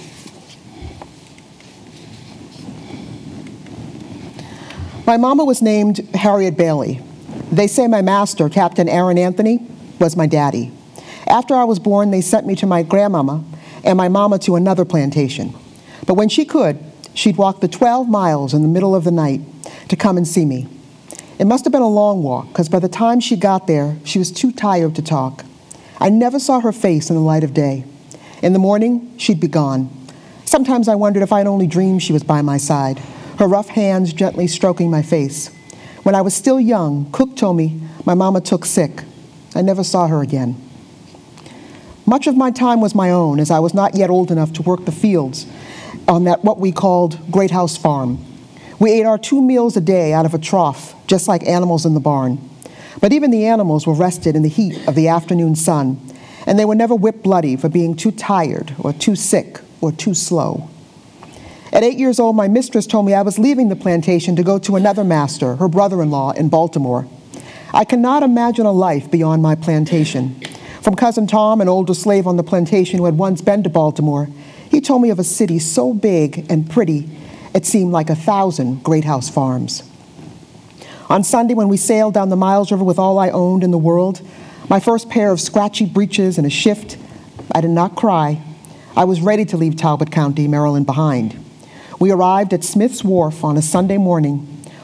My mama was named Harriet Bailey. They say my master, Captain Aaron Anthony, was my daddy. After I was born, they sent me to my grandmama and my mama to another plantation. But when she could, she'd walk the twelve miles in the middle of the night to come and see me. It must have been a long walk, because by the time she got there, she was too tired to talk. I never saw her face in the light of day. In the morning, she'd be gone. Sometimes I wondered if I'd only dreamed she was by my side, her rough hands gently stroking my face. When I was still young, Cook told me my mama took sick. I never saw her again. Much of my time was my own, as I was not yet old enough to work the fields on that what we called Great House Farm. We ate our two meals a day out of a trough, just like animals in the barn. But even the animals were rested in the heat of the afternoon sun, and they were never whipped bloody for being too tired or too sick or too slow. At eight years old, my mistress told me I was leaving the plantation to go to another master, her brother-in-law, in Baltimore. I cannot imagine a life beyond my plantation. From Cousin Tom, an older slave on the plantation who had once been to Baltimore, he told me of a city so big and pretty, it seemed like a thousand great house farms. On Sunday, when we sailed down the Miles River with all I owned in the world, my first pair of scratchy breeches and a shift, I did not cry. I was ready to leave Talbot County, Maryland, behind. We arrived at Smith's Wharf on a Sunday morning,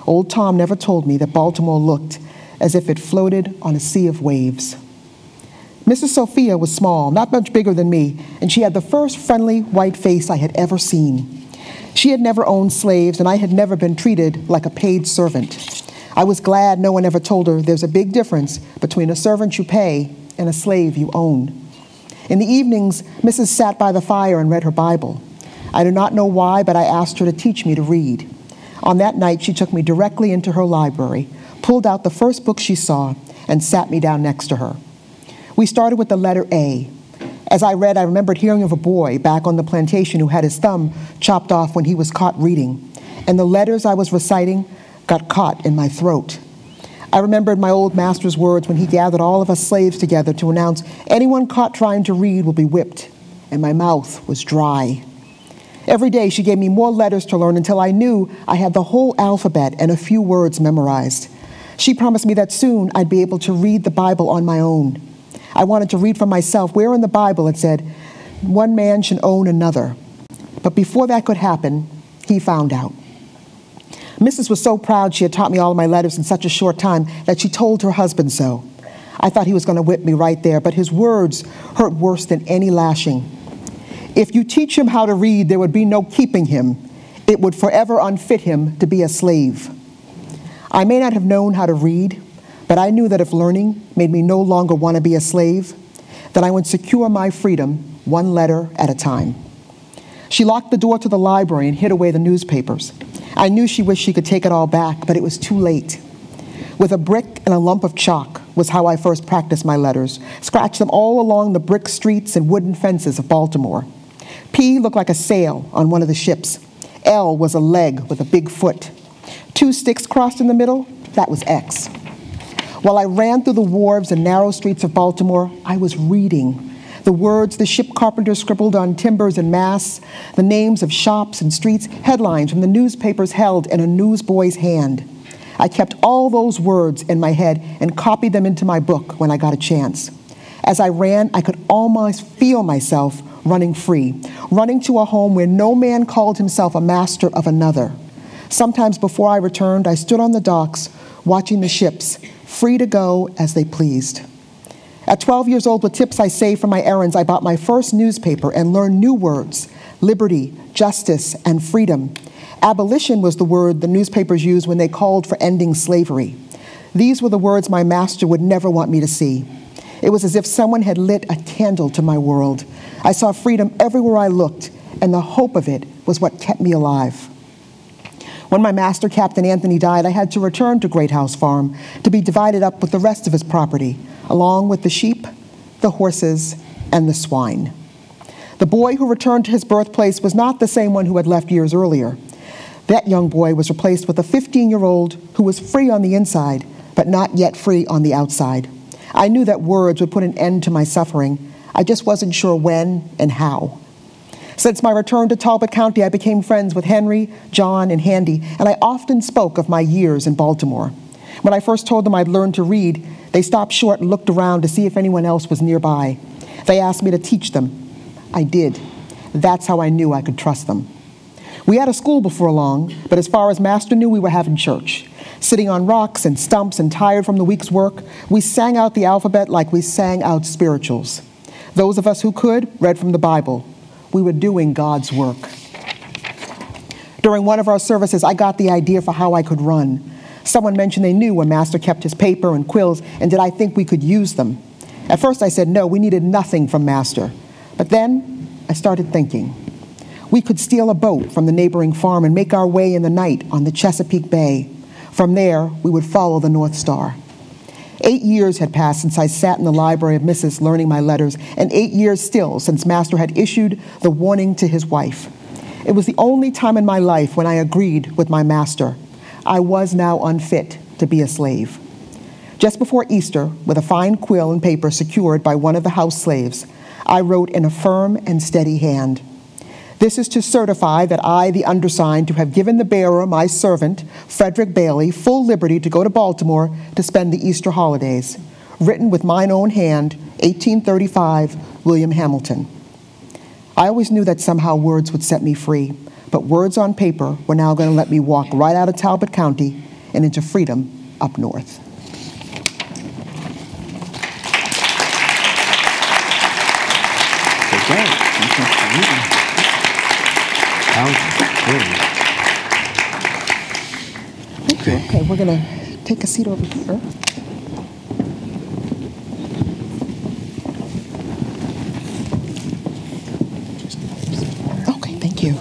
Old Tom never told me that Baltimore looked as if it floated on a sea of waves. Missus Sophia was small, not much bigger than me, and she had the first friendly white face I had ever seen. She had never owned slaves, and I had never been treated like a paid servant. I was glad no one ever told her there's a big difference between a servant you pay and a slave you own. In the evenings, Missus sat by the fire and read her Bible. I do not know why, but I asked her to teach me to read. On that night, she took me directly into her library, pulled out the first book she saw, and sat me down next to her. We started with the letter A. As I read, I remembered hearing of a boy back on the plantation who had his thumb chopped off when he was caught reading, and the letters I was reciting got caught in my throat. I remembered my old master's words when he gathered all of us slaves together to announce anyone caught trying to read will be whipped, and my mouth was dry. Every day she gave me more letters to learn until I knew I had the whole alphabet and a few words memorized. She promised me that soon I'd be able to read the Bible on my own. I wanted to read for myself where in the Bible it said, one man should own another. But before that could happen, he found out. Missus was so proud she had taught me all of my letters in such a short time that she told her husband so. I thought he was going to whip me right there, but his words hurt worse than any lashing. If you teach him how to read, there would be no keeping him. It would forever unfit him to be a slave. I may not have known how to read, but I knew that if learning made me no longer want to be a slave, then I would secure my freedom one letter at a time. She locked the door to the library and hid away the newspapers. I knew she wished she could take it all back, but it was too late. With a brick and a lump of chalk was how I first practiced my letters, scratched them all along the brick streets and wooden fences of Baltimore. P looked like a sail on one of the ships. L was a leg with a big foot. Two sticks crossed in the middle, that was X. While I ran through the wharves and narrow streets of Baltimore, I was reading. The words the ship carpenters scribbled on timbers and masts, the names of shops and streets, headlines from the newspapers held in a newsboy's hand. I kept all those words in my head and copied them into my book when I got a chance. As I ran, I could almost feel myself running free, running to a home where no man called himself a master of another. Sometimes before I returned, I stood on the docks watching the ships, free to go as they pleased. At twelve years old, with tips I saved from my errands, I bought my first newspaper and learned new words: liberty, justice, and freedom. Abolition was the word the newspapers used when they called for ending slavery. These were the words my master would never want me to see. It was as if someone had lit a candle to my world. I saw freedom everywhere I looked, and the hope of it was what kept me alive. When my master, Captain Anthony, died, I had to return to Great House Farm to be divided up with the rest of his property, along with the sheep, the horses, and the swine. The boy who returned to his birthplace was not the same one who had left years earlier. That young boy was replaced with a fifteen-year-old who was free on the inside, but not yet free on the outside. I knew that words would put an end to my suffering. I just wasn't sure when and how. Since my return to Talbot County, I became friends with Henry, John, and Handy, and I often spoke of my years in Baltimore. When I first told them I'd learned to read, they stopped short and looked around to see if anyone else was nearby. They asked me to teach them. I did. That's how I knew I could trust them. We had a school before long, but as far as Master knew, we were having church. Sitting on rocks and stumps and tired from the week's work, we sang out the alphabet like we sang out spirituals. Those of us who could read from the Bible. We were doing God's work. During one of our services, I got the idea for how I could run. Someone mentioned they knew where Master kept his paper and quills, and did I think we could use them? At first I said no, we needed nothing from Master. But then I started thinking. We could steal a boat from the neighboring farm and make our way in the night on the Chesapeake Bay. From there, we would follow the North Star. Eight years had passed since I sat in the library of Missus learning my letters, and eight years still since Master had issued the warning to his wife. It was the only time in my life when I agreed with my master. I was now unfit to be a slave. Just before Easter, with a fine quill and paper secured by one of the house slaves, I wrote in a firm and steady hand, "This is to certify that I, the undersigned, to have given the bearer, my servant, Frederick Bailey, full liberty to go to Baltimore to spend the Easter holidays. Written with mine own hand, eighteen thirty-five, William Hamilton." I always knew that somehow words would set me free, but words on paper were now going to let me walk right out of Talbot County and into freedom up north. Thank you. Okay, we're going to take a seat over here. Okay, thank you.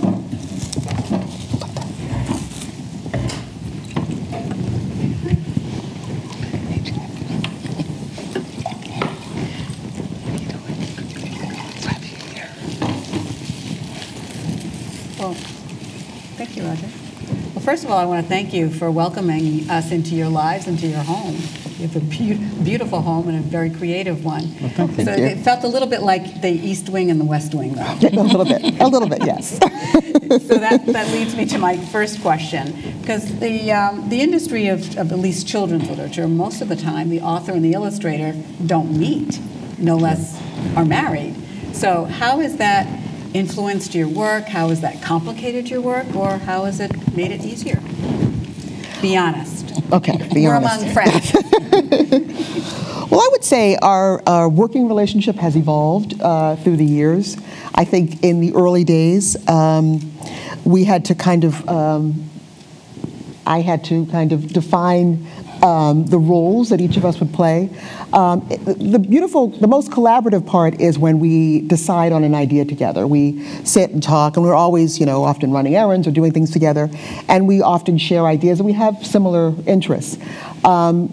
Well, thank you, Roger. Well, first of all, I want to thank you for welcoming us into your lives, into your home. You have a be beautiful home and a very creative one. Well, thank so you. It felt a little bit like the East Wing and the West Wing, though. A little bit, a little bit, yes. So that, that leads me to my first question, because the, um, the industry of, of at least children's literature, most of the time, the author and the illustrator don't meet, no less are married. So how has that influenced your work? How has that complicated your work? Or how has it made it easier? Be honest. Okay, be We're honest. among friends. Well, I would say our, our working relationship has evolved uh, through the years. I think in the early days, um, we had to kind of, um, I had to kind of define um, the roles that each of us would play. Um, it, the beautiful, the most collaborative part is when we decide on an idea together. We sit and talk, and we're always, you know, often running errands or doing things together, and we often share ideas, and we have similar interests. Um,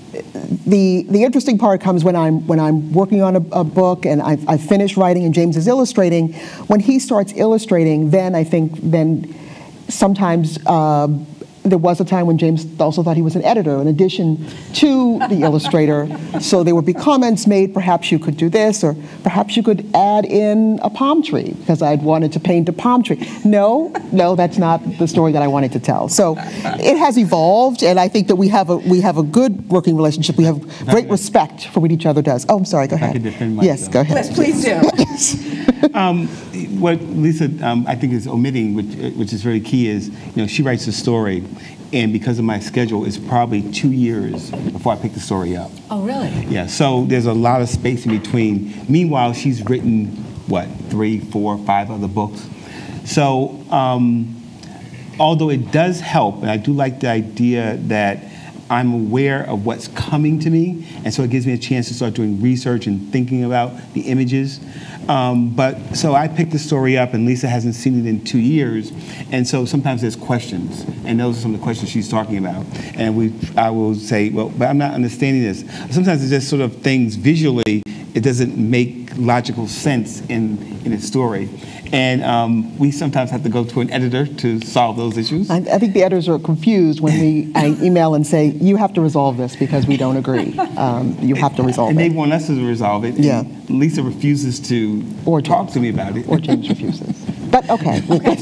The, the interesting part comes when I'm, when I'm working on a, a book and I've, I've finished writing and James is illustrating. When he starts illustrating, then I think then sometimes uh, there was a time when James also thought he was an editor in addition to the illustrator. So there would be comments made, perhaps you could do this, or perhaps you could add in a palm tree, because I'd wanted to paint a palm tree. No, no, that's not the story that I wanted to tell. So it has evolved, and I think that we have a, we have a good working relationship. We have great respect for what each other does. Oh, I'm sorry, go ahead. I could defend myself. Yes, go ahead. Yes, please do. um, what Lesa, um, I think, is omitting, which, which is very key, is, you know, she writes the story, and because of my schedule, it's probably two years before I pick the story up. Oh, really? Yeah, so there's a lot of space in between. Meanwhile, she's written, what, three, four, five other books. So um, although it does help, and I do like the idea that I'm aware of what's coming to me, and so it gives me a chance to start doing research and thinking about the images. Um, but so I picked the story up, and Lesa hasn't seen it in two years, and so sometimes there's questions, and those are some of the questions she's talking about. And we, I will say, well, but I'm not understanding this. Sometimes it's just sort of things visually, it doesn't make logical sense in, in a story. And um, we sometimes have to go to an editor to solve those issues. I, I think the editors are confused when we I email and say, you have to resolve this because we don't agree. Um, you have to resolve and it. And they want us to resolve it. Yeah. And Lesa refuses to or talk James. to me about it. Or James refuses. But okay. okay.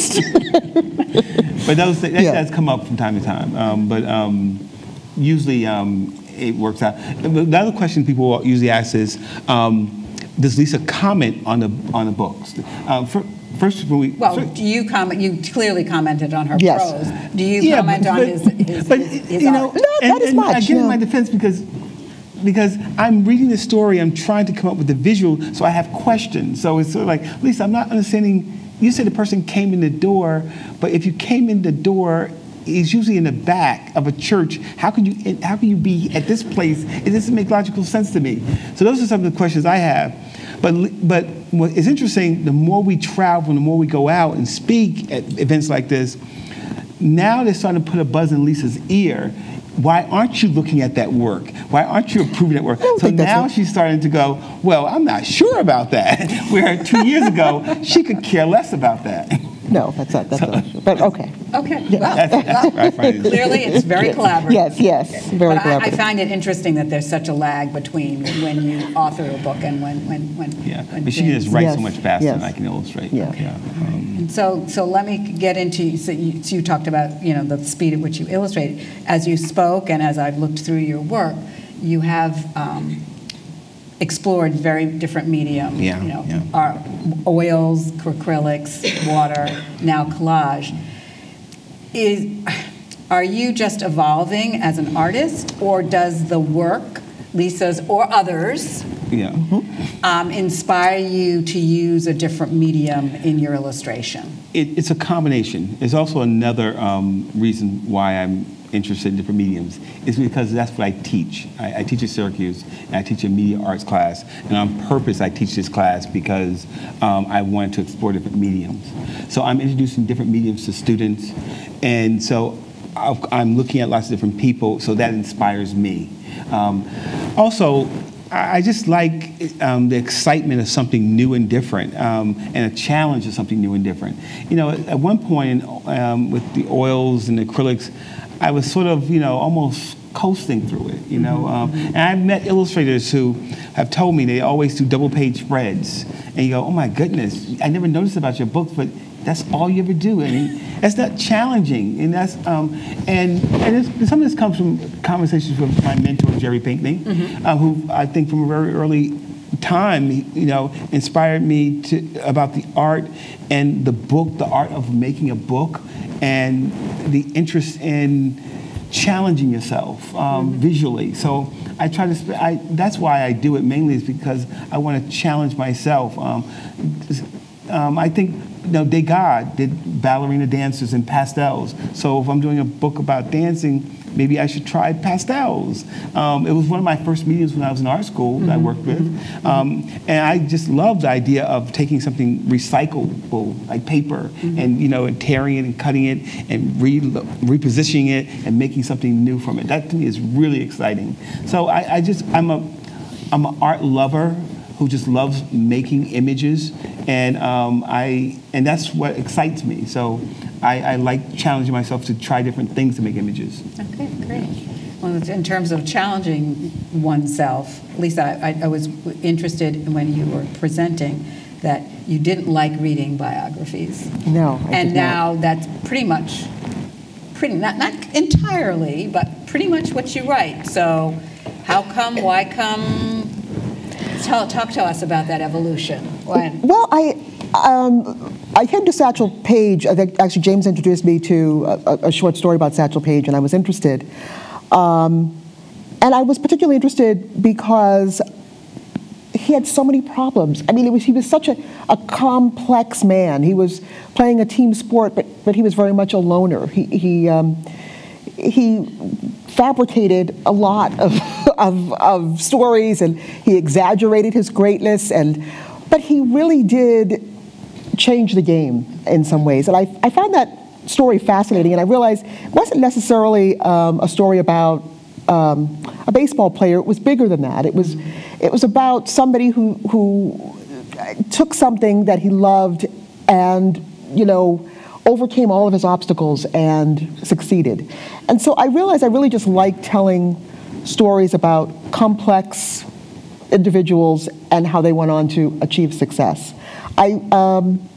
But those, that yeah. does come up from time to time. Um, but um, usually um, it works out. The other question people usually ask is, um, does Lesa comment on the on the books? Um, for, first, when we Well, first, do you comment? You clearly commented on her yes. prose. Do you yeah, comment but, on but, his, his, but, his, his you art? know, No, not and, as and much, I give no. my defense because because I'm reading the story, I'm trying to come up with the visual, so I have questions. So it's sort of like, Lesa, I'm not understanding. You said the person came in the door, but if you came in the door, is usually in the back of a church. How could you? How can you be at this place? It doesn't make logical sense to me. So those are some of the questions I have. But but what is interesting, the more we travel, the more we go out and speak at events like this, now they're starting to put a buzz in Lesa's ear. Why aren't you looking at that work? Why aren't you approving that work? So now she's starting to go, well, I'm not sure about that. Where two years ago, she could care less about that. No, that's not, that's so, not true. But okay. Okay. Yeah. Well, that's, that's well, right, clearly it's very collaborative. Yes, yes, very but collaborative. I, I find it interesting that there's such a lag between when you author a book and when when when. Yeah, when but she can just write yes. so much faster yes. than I can illustrate. Yeah. yeah. Um, And so, so let me get into. So you, so you talked about, you know, the speed at which you illustrate. As you spoke, and as I've looked through your work, you have um, explored very different mediums. Yeah, You know, yeah. our oils, acrylics, water, now collage. Is are you just evolving as an artist, or does the work, Lesa's or others, yeah. um, inspire you to use a different medium in your illustration? It, it's a combination. There's also another um, reason why I'm interested in different mediums. Is because that's what I teach. I, I teach at Syracuse, and I teach a media arts class. And on purpose, I teach this class because um, I wanted to explore different mediums. So I'm introducing different mediums to students. And so I've, I'm looking at lots of different people, so that inspires me. Um, also, I just like um, the excitement of something new and different, um, and a challenge of something new and different. You know, at one point um, with the oils and the acrylics, I was sort of, you know, almost coasting through it, you know. Um, and I've met illustrators who have told me they always do double-page spreads. And you go, oh my goodness, I never noticed about your books, but that's all you ever do. I mean, that's not challenging. And that's, um, and, and it's, some of this comes from conversations with my mentor, Jerry Pinckney, mm-hmm. uh, who I think from a very early time, you know, inspired me to, about the art and the book, the art of making a book, and the interest in challenging yourself um, mm-hmm. visually. So I try to, I, that's why I do it mainly, is because I want to challenge myself. Um, um, I think, you know, Degas did ballerina dancers and pastels. So if I'm doing a book about dancing, maybe I should try pastels. Um, it was one of my first mediums when I was in art school that mm-hmm. I worked with. Mm-hmm. um, and I just love the idea of taking something recyclable, like paper, mm-hmm. and, you know, and tearing it and cutting it and re repositioning it and making something new from it. That to me is really exciting. So I, I just, I'm a, I'm an art lover who just loves making images, and um, I, and that's what excites me. So I, I like challenging myself to try different things to make images. Okay, great. Well, in terms of challenging oneself, Lesa, I, I was interested when you were presenting that you didn't like reading biographies. No, I and did now not. that's pretty much, pretty not not entirely, but pretty much what you write. So, how come? Why come? Tell, talk to us about that evolution. When? Well, I um, I came to Satchel Paige. I think actually James introduced me to a, a short story about Satchel Paige, and I was interested. Um, and I was particularly interested because he had so many problems. I mean, it was he was such a, a complex man. He was playing a team sport, but but he was very much a loner. He he um, he fabricated a lot of, of of stories, and he exaggerated his greatness. And but he really did change the game in some ways. And I I found that story fascinating, and I realized it wasn't necessarily um, a story about um, a baseball player. It was bigger than that. It was it was about somebody who who took something that he loved and, you know, overcame all of his obstacles and succeeded. And so I realized I really just like telling stories about complex individuals and how they went on to achieve success. I um,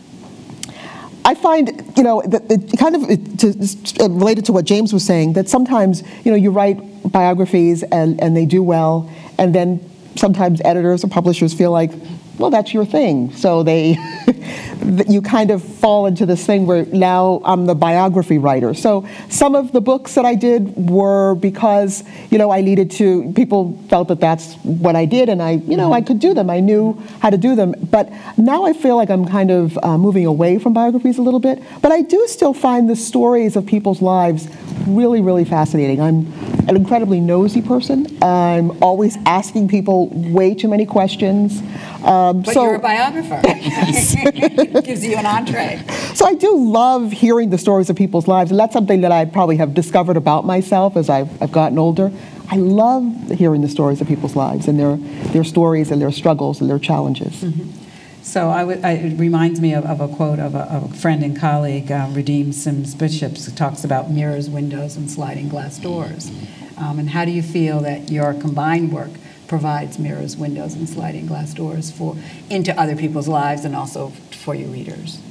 I find, you know, that it kind of it, to, uh, related to what James was saying, that sometimes, you know, you write biographies and, and they do well, and then sometimes editors or publishers feel like, well, that's your thing. So they, you kind of fall into this thing where now I'm the biography writer. So some of the books that I did were because, you know, I needed to, people felt that that's what I did, and I, you know, I could do them. I knew how to do them. But now I feel like I'm kind of uh, moving away from biographies a little bit. But I do still find the stories of people's lives really, really fascinating. I'm an incredibly nosy person. I'm always asking people way too many questions. Um, but so, you're a biographer. Yes. Gives you an entree. So I do love hearing the stories of people's lives, and that's something that I probably have discovered about myself as I've, I've gotten older. I love hearing the stories of people's lives and their, their stories and their struggles and their challenges. Mm-hmm. So I w I, it reminds me of, of a quote of a, of a friend and colleague, um, Redeem Sims Bishops, who talks about mirrors, windows, and sliding glass doors. Um, and how do you feel that your combined work provides mirrors, windows, and sliding glass doors for into other people's lives and also for your readers?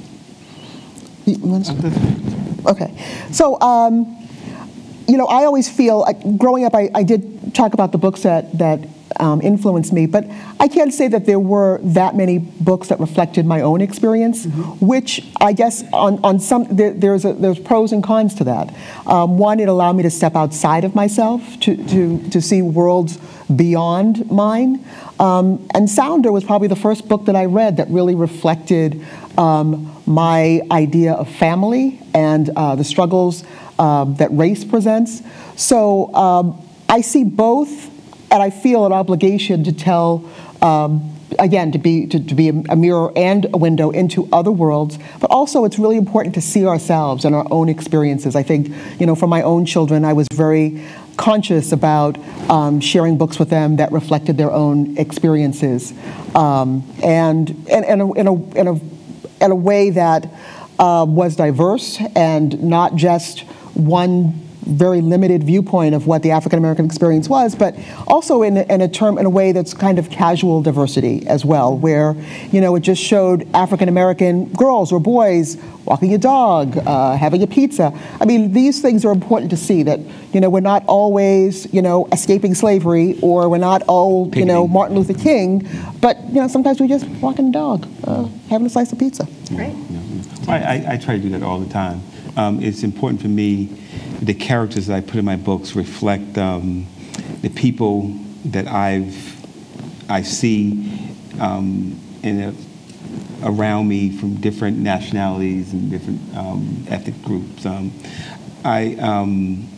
Okay. So, um, you know, I always feel, like, growing up, I, I did talk about the books that, that um, influenced me. But I can't say that there were that many books that reflected my own experience, mm-hmm. which I guess on, on some, there, there's, a, there's pros and cons to that. Um, one, it allowed me to step outside of myself, to, to, to see worlds beyond mine. Um, and Sounder was probably the first book that I read that really reflected um, my idea of family and uh, the struggles um, that race presents. So um, I see both, and I feel an obligation to tell, um, again, to be to, to be a mirror and a window into other worlds, but also it's really important to see ourselves and our own experiences. I think, you know, for my own children, I was very conscious about um, sharing books with them that reflected their own experiences, um, and and in a, in a, in a, in a way that uh, was diverse and not just one very limited viewpoint of what the African American experience was, but also in, in a term, in a way that's kind of casual diversity as well, where, you know, it just showed African American girls or boys walking a dog, uh, having a pizza. I mean, these things are important to see, that, you know, we're not always, you know, escaping slavery, or we're not all, you know, Martin Luther King, but, you know, sometimes we're just walking a dog, uh, having a slice of pizza. Right. Yeah, yeah. I, I, I try to do that all the time. Um, it's important for me, the characters that I put in my books reflect um, the people that I've I see um, in a, around me from different nationalities and different um, ethnic groups. Um, I, um,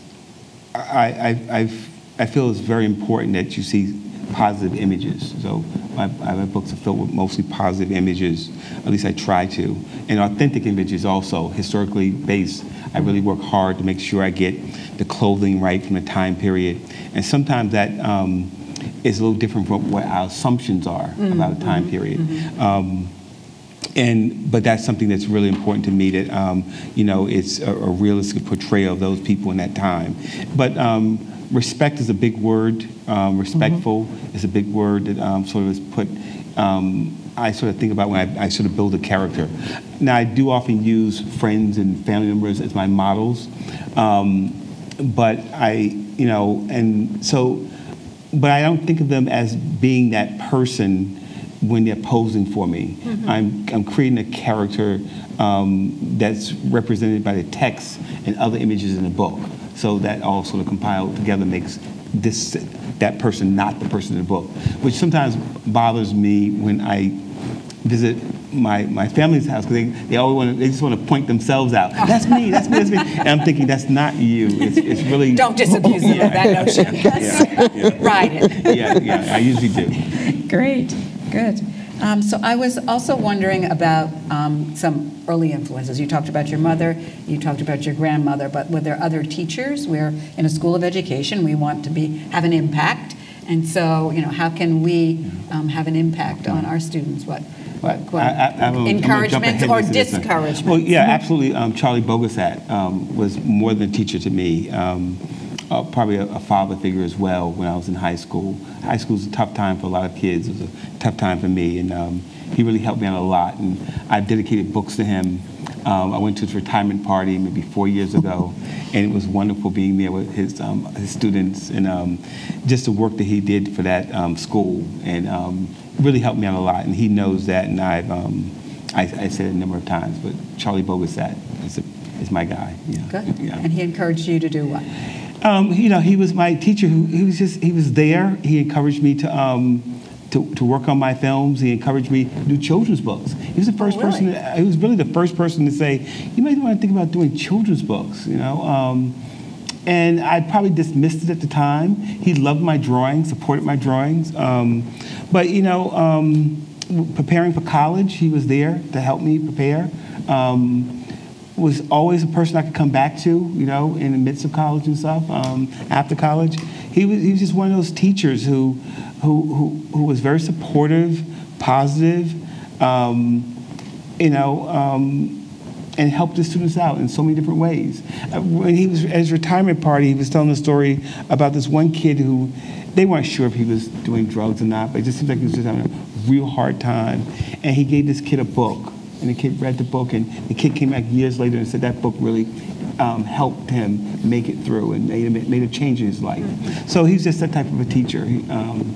I, I, I've, I feel it's very important that you see positive images. So my, my books are filled with mostly positive images, at least I try to, and authentic images also, historically based. I really work hard to make sure I get the clothing right from the time period. And sometimes that um, is a little different from what our assumptions are mm-hmm. about a time period. Mm-hmm. um, and But that's something that's really important to me, that um, you know, it's a, a realistic portrayal of those people in that time. But um, respect is a big word. Um, respectful mm-hmm. is a big word that um, sort of is put, um, I sort of think about when I, I sort of build a character. Now, I do often use friends and family members as my models, um, but I, you know, and so, but I don't think of them as being that person when they're posing for me. Mm-hmm. I'm, I'm creating a character um, that's represented by the text and other images in the book. So that all sort of compiled together makes this, that person not the person in the book, which sometimes bothers me when I visit my, my family's house, because they, they always want to, they just want to point themselves out. That's me, that's me, that's me. And I'm thinking, that's not you. It's, it's really... Don't disabuse them yeah. of that notion. yeah, yeah. Ride it. Yeah, yeah, I usually do. Great, good. Um, so I was also wondering about um, some early influences. You talked about your mother, you talked about your grandmother, but were there other teachers? We're in a school of education, we want to be have an impact, and so, you know, how can we um, have an impact on our students? What, what, what I, I, I encouragement or discouragement? Well, yeah, absolutely. Um, Charlie Bogusat um, was more than a teacher to me. Um, Uh, probably a, a father figure as well when I was in high school. High school was a tough time for a lot of kids. It was a tough time for me, and um, he really helped me out a lot. And I've dedicated books to him. Um, I went to his retirement party maybe four years ago, and it was wonderful being there with his um, his students, and um, just the work that he did for that um, school, and um, really helped me out a lot. And he knows that, and I've um, I, I said it a number of times, but Charlie Bogusat is, a, is my guy. Yeah. Good. Yeah. And he encouraged you to do what? Um, you know, he was my teacher. Who he was just he was there. He encouraged me to um, to to work on my films. He encouraged me to do children's books. He was the first oh, really? person. To, he was really the first person to say, "You might want to think about doing children's books." You know, um, and I probably dismissed it at the time. He loved my drawings, supported my drawings, um, but you know, um, preparing for college, he was there to help me prepare. Um, was always a person I could come back to, you know, in the midst of college and stuff, um, after college. He was, he was just one of those teachers who, who, who, who was very supportive, positive, um, you know, um, and helped the students out in so many different ways. Uh, when he was at his retirement party, he was telling a story about this one kid who, they weren't sure if he was doing drugs or not, but it just seemed like he was just having a real hard time. And he gave this kid a book. And the kid read the book, and the kid came back years later and said that book really um, helped him make it through and made, him, made a change in his life. So he's just that type of a teacher. He, um,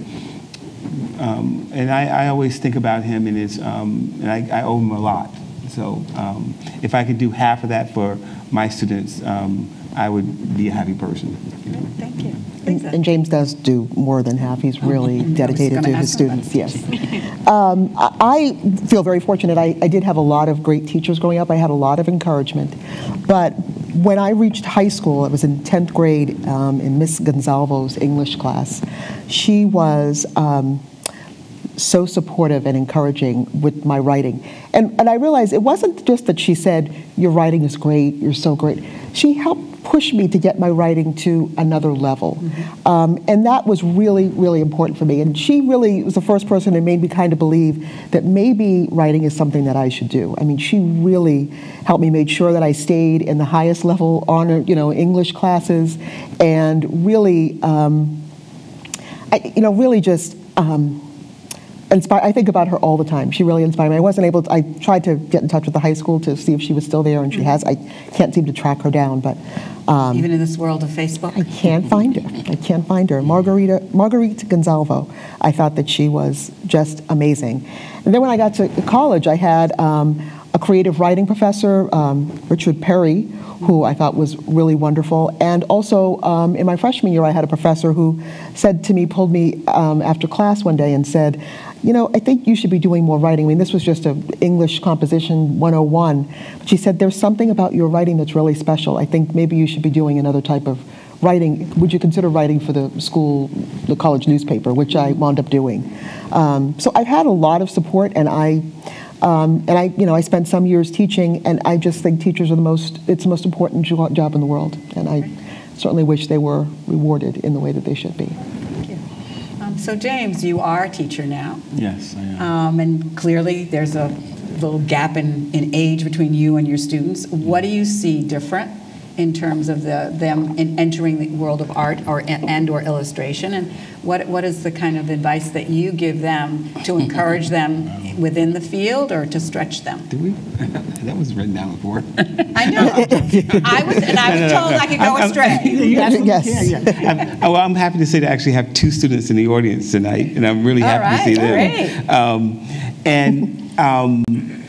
um, and I, I always think about him and his, um, and I, I owe him a lot. So um, if I could do half of that for my students, um, I would be a happy person. You know? Thank you. And, and James does do more than half. He's really oh, dedicated to his students, yes. um, I I feel very fortunate. I, I did have a lot of great teachers growing up. I had a lot of encouragement. But when I reached high school, I was in tenth grade um, in Miss Gonzalvo's English class. She was um, so supportive and encouraging with my writing. And, and I realized it wasn't just that she said, your writing is great, you're so great. She helped push me to get my writing to another level. Mm-hmm. um, and that was really, really important for me. And she really was the first person that made me kind of believe that maybe writing is something that I should do. I mean, she really helped me, made sure that I stayed in the highest level honor, you know, English classes, and really, um, I, you know, really just, um, Inspire, I think about her all the time. She really inspired me. I wasn't able to, I tried to get in touch with the high school to see if she was still there, and she has. I can't seem to track her down, but. Um, Even in this world of Facebook? I can't find her. I can't find her. Margarita, Margarita Gonzalvo, I thought that she was just amazing. And then when I got to college, I had um, a creative writing professor, um, Richard Perry, who I thought was really wonderful. And also, um, in my freshman year, I had a professor who said to me, pulled me um, after class one day and said, you know, I think you should be doing more writing. I mean, this was just an English composition one oh one. But she said, there's something about your writing that's really special. I think maybe you should be doing another type of writing. Would you consider writing for the school, the college newspaper, which I wound up doing. Um, so I've had a lot of support, and I, um, and I, you know, I spent some years teaching, and I just think teachers are the most, it's the most important jo- job in the world. And I certainly wish they were rewarded in the way that they should be. So James, you are a teacher now. Yes, I am. Um, and clearly there's a little gap in, in age between you and your students. What do you see different in terms of the, them in entering the world of art or and or illustration? And what what is the kind of advice that you give them to encourage them within the field or to stretch them? Do we? That was written down before. I know. I was, and I was told I could go astray. Yes. Yeah, yeah. I'm, oh, I'm happy to say that I actually have two students in the audience tonight, and I'm really happy right, to see them. Great. Um, and um,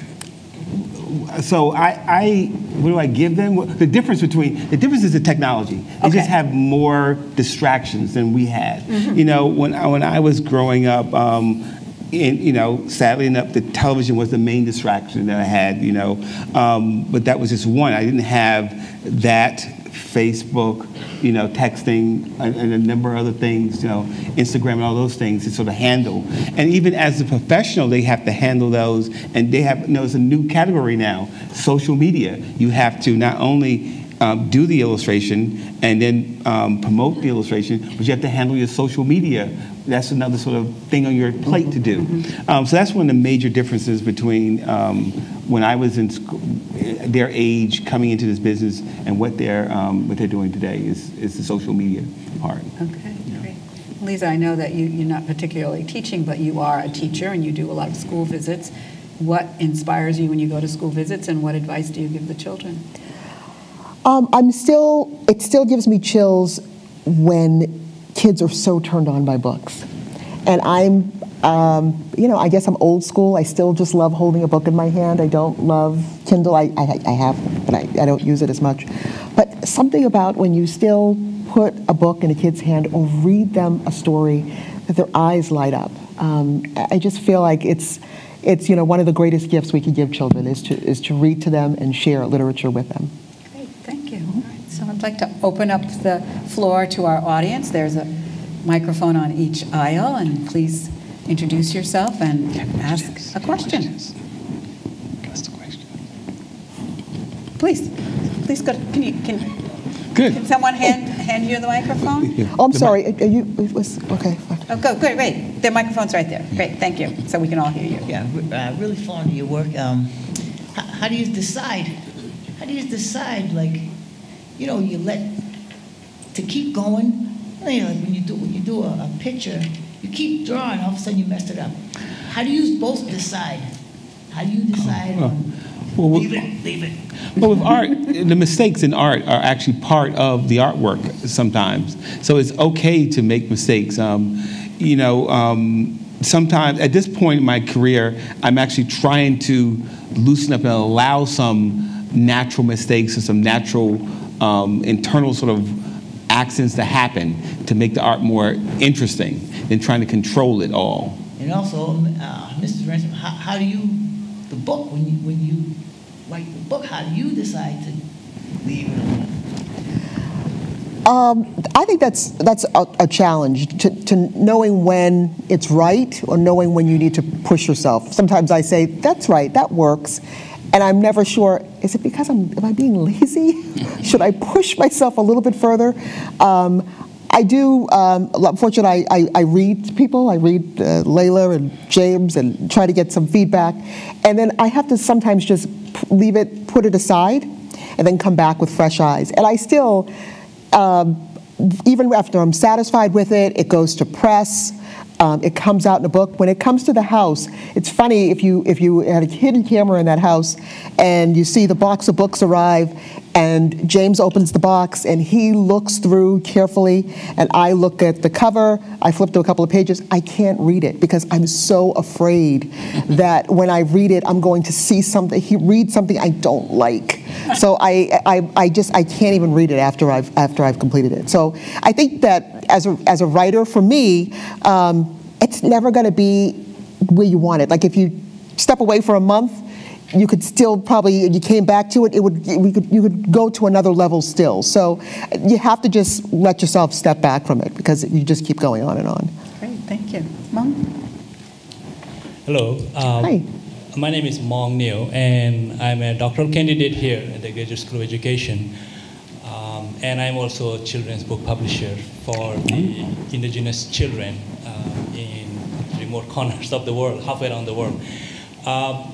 so I, I, what do I give them? The difference between, the difference is the technology. They Okay. just have more distractions than we had. Mm-hmm. You know, when I, when I was growing up, um, in, you know, sadly enough, the television was the main distraction that I had, you know, um, but that was just one. I didn't have that, Facebook, you know, texting, and, and a number of other things, you know, Instagram and all those things to sort of handle. And even as a professional, they have to handle those, and they have, you know, it's a new category now, social media. You have to not only um, do the illustration and then um, promote the illustration, but you have to handle your social media. That's another sort of thing on your plate to do. Um, so that's one of the major differences between um, when I was in school, their age coming into this business and what they're um, what they're doing today is is the social media part. Okay, great. Lesa, I know that you, you're not particularly teaching, but you are a teacher and you do a lot of school visits. What inspires you when you go to school visits, and what advice do you give the children? Um, I'm still, it still gives me chills when kids are so turned on by books. And I'm, um, you know, I guess I'm old school. I still just love holding a book in my hand. I don't love Kindle. I, I, I have, but I, I don't use it as much. But something about when you still put a book in a kid's hand or read them a story, that their eyes light up. Um, I just feel like it's, it's, you know, one of the greatest gifts we could give children is to, is to read to them and share literature with them. Great, thank you. All right, so I'd like to open up the floor to our audience. There's a microphone on each aisle, and please introduce yourself and ask a question. Ask a question. Please, please go. Can you can? Good. Can someone hand hand you the microphone? Oh, I'm sorry. Are you? It was okay. Fine. Oh, go good. Great. The microphone's right there. Great. Thank you. So we can all hear you. Yeah, uh, really fond of your work. Um, how, how do you decide? How do you decide? Like, you know, you let to keep going. You know, like when you do when you do a, a picture, you keep drawing. All of a sudden, you messed it up. How do you both decide? How do you decide? Oh, on, Well, leave it, leave it. But with art, the mistakes in art are actually part of the artwork sometimes. So it's okay to make mistakes. Um, you know, um, sometimes at this point in my career, I'm actually trying to loosen up and allow some natural mistakes and some natural um, internal sort of accents to happen to make the art more interesting than trying to control it all. And also, uh, Missus Ransom, how, how do you, the book, when you, when you write the book, how do you decide to leave it alone? Um, I think that's that's a, a challenge, to, to knowing when it's right or knowing when you need to push yourself. Sometimes I say, that's right, that works. And I'm never sure, is it because I'm, am I being lazy? Should I push myself a little bit further? Um, I do, um, fortunately, I, I, I read people. I read uh, Layla and James and try to get some feedback. And then I have to sometimes just leave it, put it aside, and then come back with fresh eyes. And I still, um, even after I'm satisfied with it, it goes to press. Um, it comes out in a book. When it comes to the house, it's funny if you if you had a hidden camera in that house and you see the box of books arrive and James opens the box and he looks through carefully and I look at the cover, I flip to a couple of pages, I can't read it because I'm so afraid that when I read it, I'm going to see something, he read something I don't like. So I, I, I just, I can't even read it after I've, after I've completed it. So I think that as a, as a writer, for me, um, it's never going to be where you want it. Like if you step away for a month, you could still probably, you came back to it, it would, we could, you could go to another level still. So you have to just let yourself step back from it because you just keep going on and on. Great, thank you. Mong? Hello. Um, Hi. My name is Mong Neo, and I'm a doctoral candidate here at the Graduate School of Education. Um, and I'm also a children's book publisher for the indigenous children uh, in remote corners of the world, halfway around the world. Um,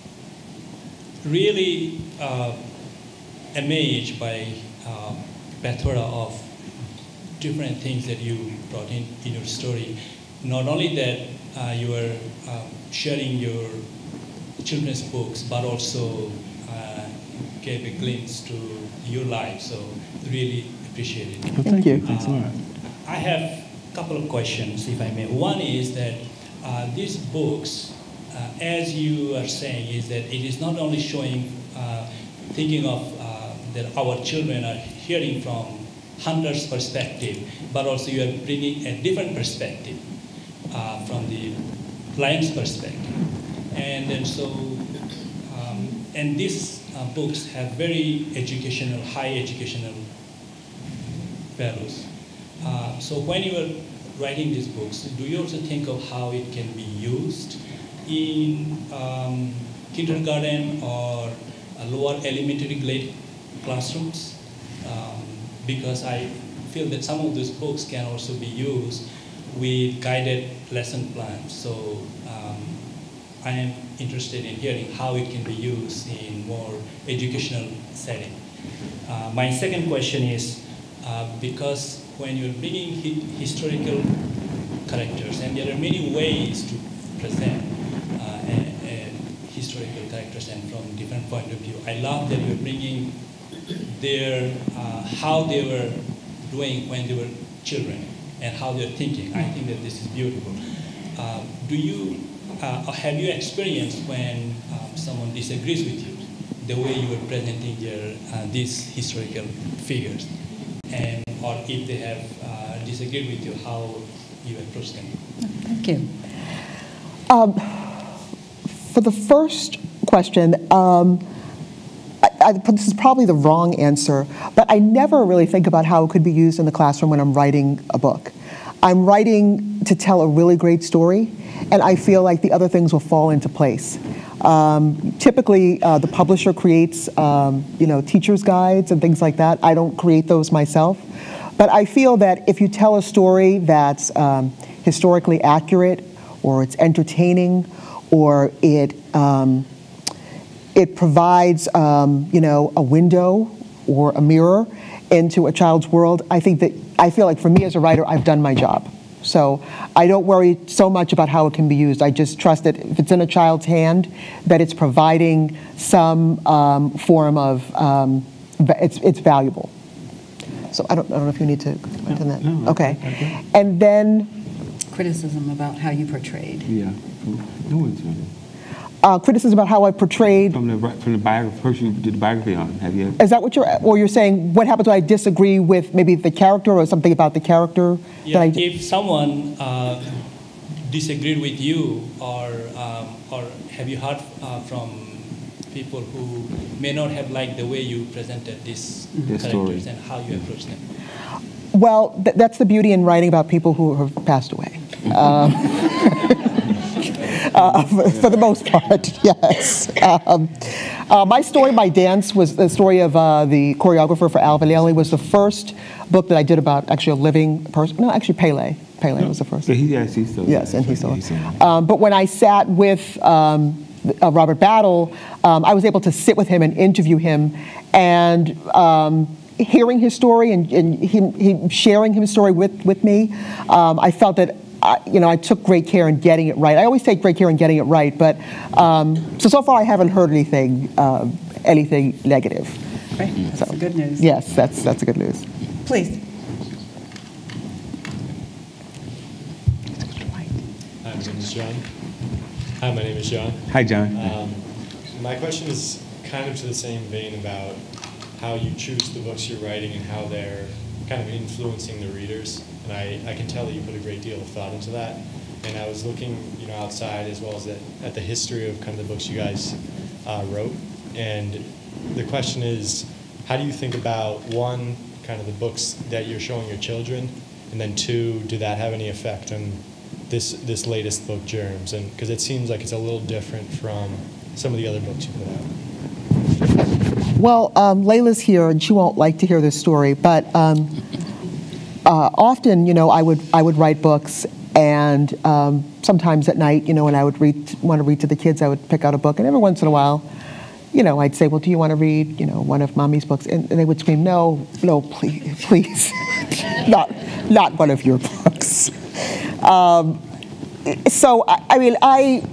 really uh, amazed by uh, plethora of different things that you brought in in your story. Not only that uh, you were uh, sharing your children's books, but also uh, gave a glimpse to your life. So really appreciate it. Well, thank you. Thanks a lot. I have a couple of questions, if I may. One is that uh, these books, uh, as you are saying, is that it is not only showing, uh, thinking of uh, that our children are hearing from hunter's perspective, but also you are bringing a different perspective uh, from the lion's perspective. And then so, um, and these uh, books have very educational, high educational values. Uh, so when you are writing these books, do you also think of how it can be used in um, kindergarten or uh, lower elementary grade classrooms? Um, because I feel that some of these books can also be used with guided lesson plans. So um, I am interested in hearing how it can be used in more educational setting. Uh, my second question is, uh, because when you're bringing hi historical characters, and there are many ways to present uh, a, a historical characters and from different point of view, I love that you're bringing their, uh, how they were doing when they were children and how they're thinking. I think that this is beautiful. Uh, do you, uh, have you experienced when um, someone disagrees with you, the way you were presenting their, uh, these historical figures? And, or if they have uh, disagreed with you, how you approach them? Thank you. Um, for the first question, um, I, I, this is probably the wrong answer, but I never really think about how it could be used in the classroom when I'm writing a book. I'm writing to tell a really great story, and I feel like the other things will fall into place. Um, typically, uh, the publisher creates, um, you know, teacher's guides and things like that. I don't create those myself. But I feel that if you tell a story that's um, historically accurate, or it's entertaining, or it um, it provides, um, you know, a window or a mirror into a child's world, I think that, I feel like for me as a writer, I've done my job. So I don't worry so much about how it can be used. I just trust that if it's in a child's hand, that it's providing some um, form of, um, it's, it's valuable. So I don't, I don't know if you need to comment on that. No, okay. okay. And then Criticism about how you portrayed. Yeah. No one's ready. uh, criticism about how I portrayed. From the from the biography, person you did the biography on. Have you? Is that what you're, or you're saying? What happens when I disagree with maybe the character or something about the character? Yeah, that I, if someone uh, disagreed with you, or um, or have you heard uh, from people who may not have liked the way you presented these Their characters story. and how you approach them? well, th- that's the beauty in writing about people who have passed away. Um, uh, for, for the most part, yes. Um, uh, my story, my dance, was the story of uh, the choreographer for Al Vallely, was the first book that I did about actually a living person. No, actually Pele. Pele was the first. Yeah, he, yes, he's still. Yes, and he's still. Yeah, Um, but when I sat with um, uh, Robert Battle, um, I was able to sit with him and interview him, and um, hearing his story and, and him, him sharing his story with with me, um, I felt that. I, you know, I took great care in getting it right. I always take great care in getting it right, but um, so so far I haven't heard anything uh, anything negative. Right, that's So, the good news. Yes, that's that's the good news. Please. Hi, my name is John. Hi, my name is John. Hi, John. Um, my question is kind of to the same vein about how you choose the books you're writing and how they're kind of influencing the readers. And I, I can tell that you put a great deal of thought into that. And I was looking, you know, outside as well as the, at the history of kind of the books you guys uh, wrote. And the question is, how do you think about, one, kind of the books that you're showing your children, and then two, did that have any effect on this this latest book, Germs? And because it seems like it's a little different from some of the other books you put out. Well, um, Layla's here, and she won't like to hear this story, but um, uh, often, you know, I would I would write books, and um, sometimes at night, you know, when I would read want to read to the kids, I would pick out a book, and every once in a while, you know, I'd say, well, do you want to read, you know, one of Mommy's books? And, and they would scream, no, no, please, please, not not one of your books. Um, so, I, I mean, I.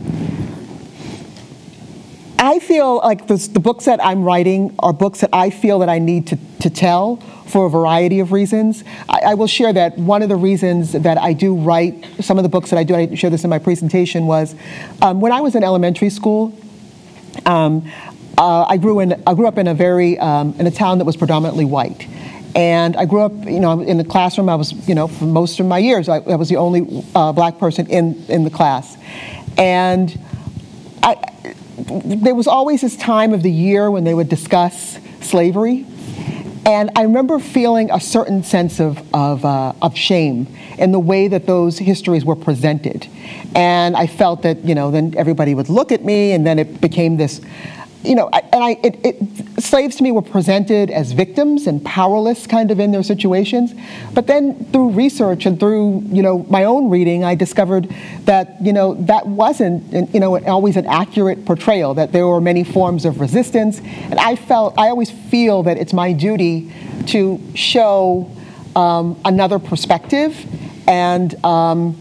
I feel like this, the books that I'm writing are books that I feel that I need to, to tell for a variety of reasons. I, I will share that one of the reasons that I do write some of the books that I do, I share this in my presentation, was um, when I was in elementary school, um, uh, I grew in I grew up in a very um, in a town that was predominantly white. And I grew up, you know, in the classroom. I was, you know, for most of my years, I, I was the only uh, black person in, in the class. And I, there was always this time of the year when they would discuss slavery. And I remember feeling a certain sense of, of, uh, of shame in the way that those histories were presented. And I felt that, you know, then everybody would look at me, and then it became this, you know, I, and I, it, it, slaves to me were presented as victims and powerless kind of in their situations. But then through research and through, you know, my own reading, I discovered that, you know, that wasn't, you know, always an accurate portrayal, that there were many forms of resistance. And I felt, I always feel that it's my duty to show um, another perspective. And um,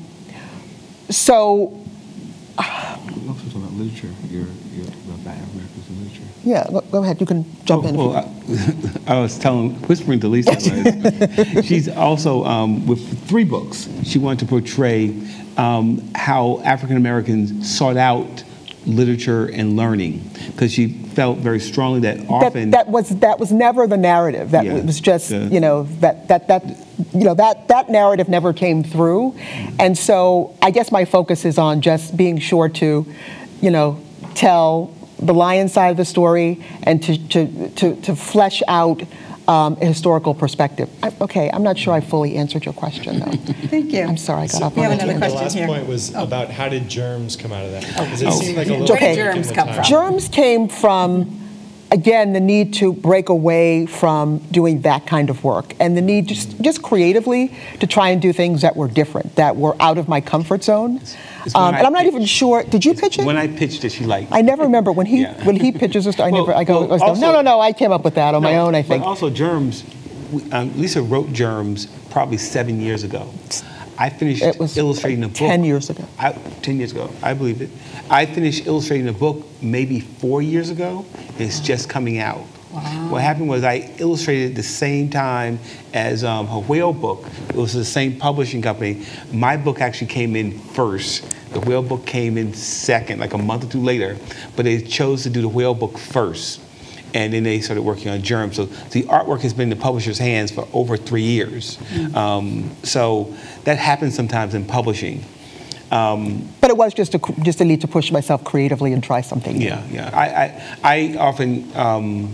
so... You also talk about literature, your, your about African literature. Yeah, go, go ahead. You can jump oh, in. Well, I, I was telling, whispering to Lesa, was, she's also, um, with three books, she wanted to portray um, how African Americans sought out literature and learning, because she felt very strongly that often that, that was that was never the narrative. That yeah, was just yeah. you know that that that you know that that narrative never came through, and so I guess my focus is on just being sure to, you know, tell the lion side of the story and to to to, to flesh out um, a historical perspective. I, okay, I'm not sure I fully answered your question though. Thank you. I'm sorry, I got So off we on have that. another the question last here. point was Oh. about how did Germs come out of that? Because it Oh. seemed like a Where little did Okay. quick in Germs the come time. from? Germs came from, again, the need to break away from doing that kind of work, and the need just, just creatively to try and do things that were different, that were out of my comfort zone. it's when Um, I and I'm not pitched- even sure, did you pitch it? when I pitched it, she liked. I never remember when he Yeah. when he pitches a story. I Well, never. I go. well, I go also- no, no, no. I came up with that on my No, own. I think. But also Germs, we- um, Lesa wrote Germs probably seven years ago. I finished It was illustrating a book. ten years ago. I, ten years ago, I believe it. I finished illustrating a book maybe four years ago. It's just coming out. Wow. What happened was I illustrated at the same time as um, her whale book. It was the same publishing company. My book actually came in first. The whale book came in second, like a month or two later, but they chose to do the whale book first. And then they started working on Germ. So the artwork has been in the publisher's hands for over three years. Mm-hmm. um, so that happens sometimes in publishing. Um, but it was just a, just a need to push myself creatively and try something new. Yeah, yeah. I, I, I often, um,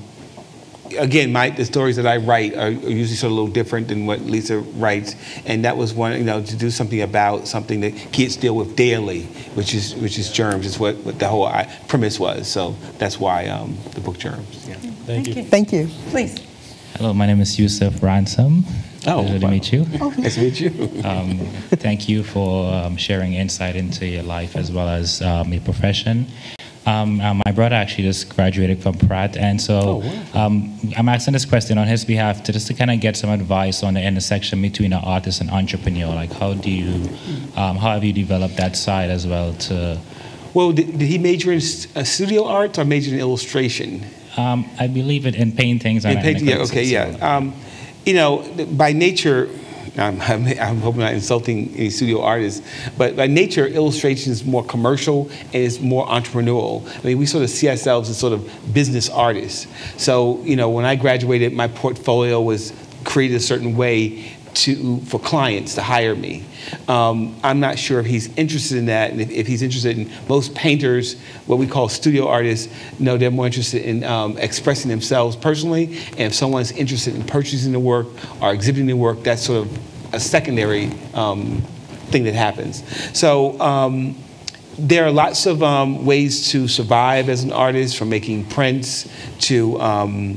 again, my, the stories that I write are usually sort of a little different than what Lesa writes, and that was one, you know, to do something about something that kids deal with daily, which is which is germs, is what, what the whole premise was. So that's why um, the book Germs. Yeah. Thank, Thank you. you. Thank you. Please. Hello, my name is Yusuf Ransom. Oh, Pleasure to wow. meet you. Oh, Nice to meet you. Um, thank you for um, sharing insight into your life as well as um, your profession. Um, uh, my brother actually just graduated from Pratt, and so oh, wow. um, I'm asking this question on his behalf to just to kind of get some advice on the intersection between an artist and entrepreneur. Like, how do you, um, how have you developed that side as well? To well, did, did he major in uh, studio art or major in illustration? um, I believe it in paintings. In and painting, yeah, okay, yeah. Um, you know, by nature. I'm, I'm, I'm hoping I'm not insulting any studio artists, but by nature, illustration is more commercial and it's more entrepreneurial. I mean, we sort of see ourselves as sort of business artists. So, you know, when I graduated, my portfolio was created a certain way to for clients to hire me. Um, I'm not sure if he's interested in that, and if, if he's interested in most painters, what we call studio artists, no, they're more interested in um, expressing themselves personally, and if someone's interested in purchasing the work or exhibiting the work, that's sort of a secondary um, thing that happens. So um, there are lots of um, ways to survive as an artist, from making prints to um,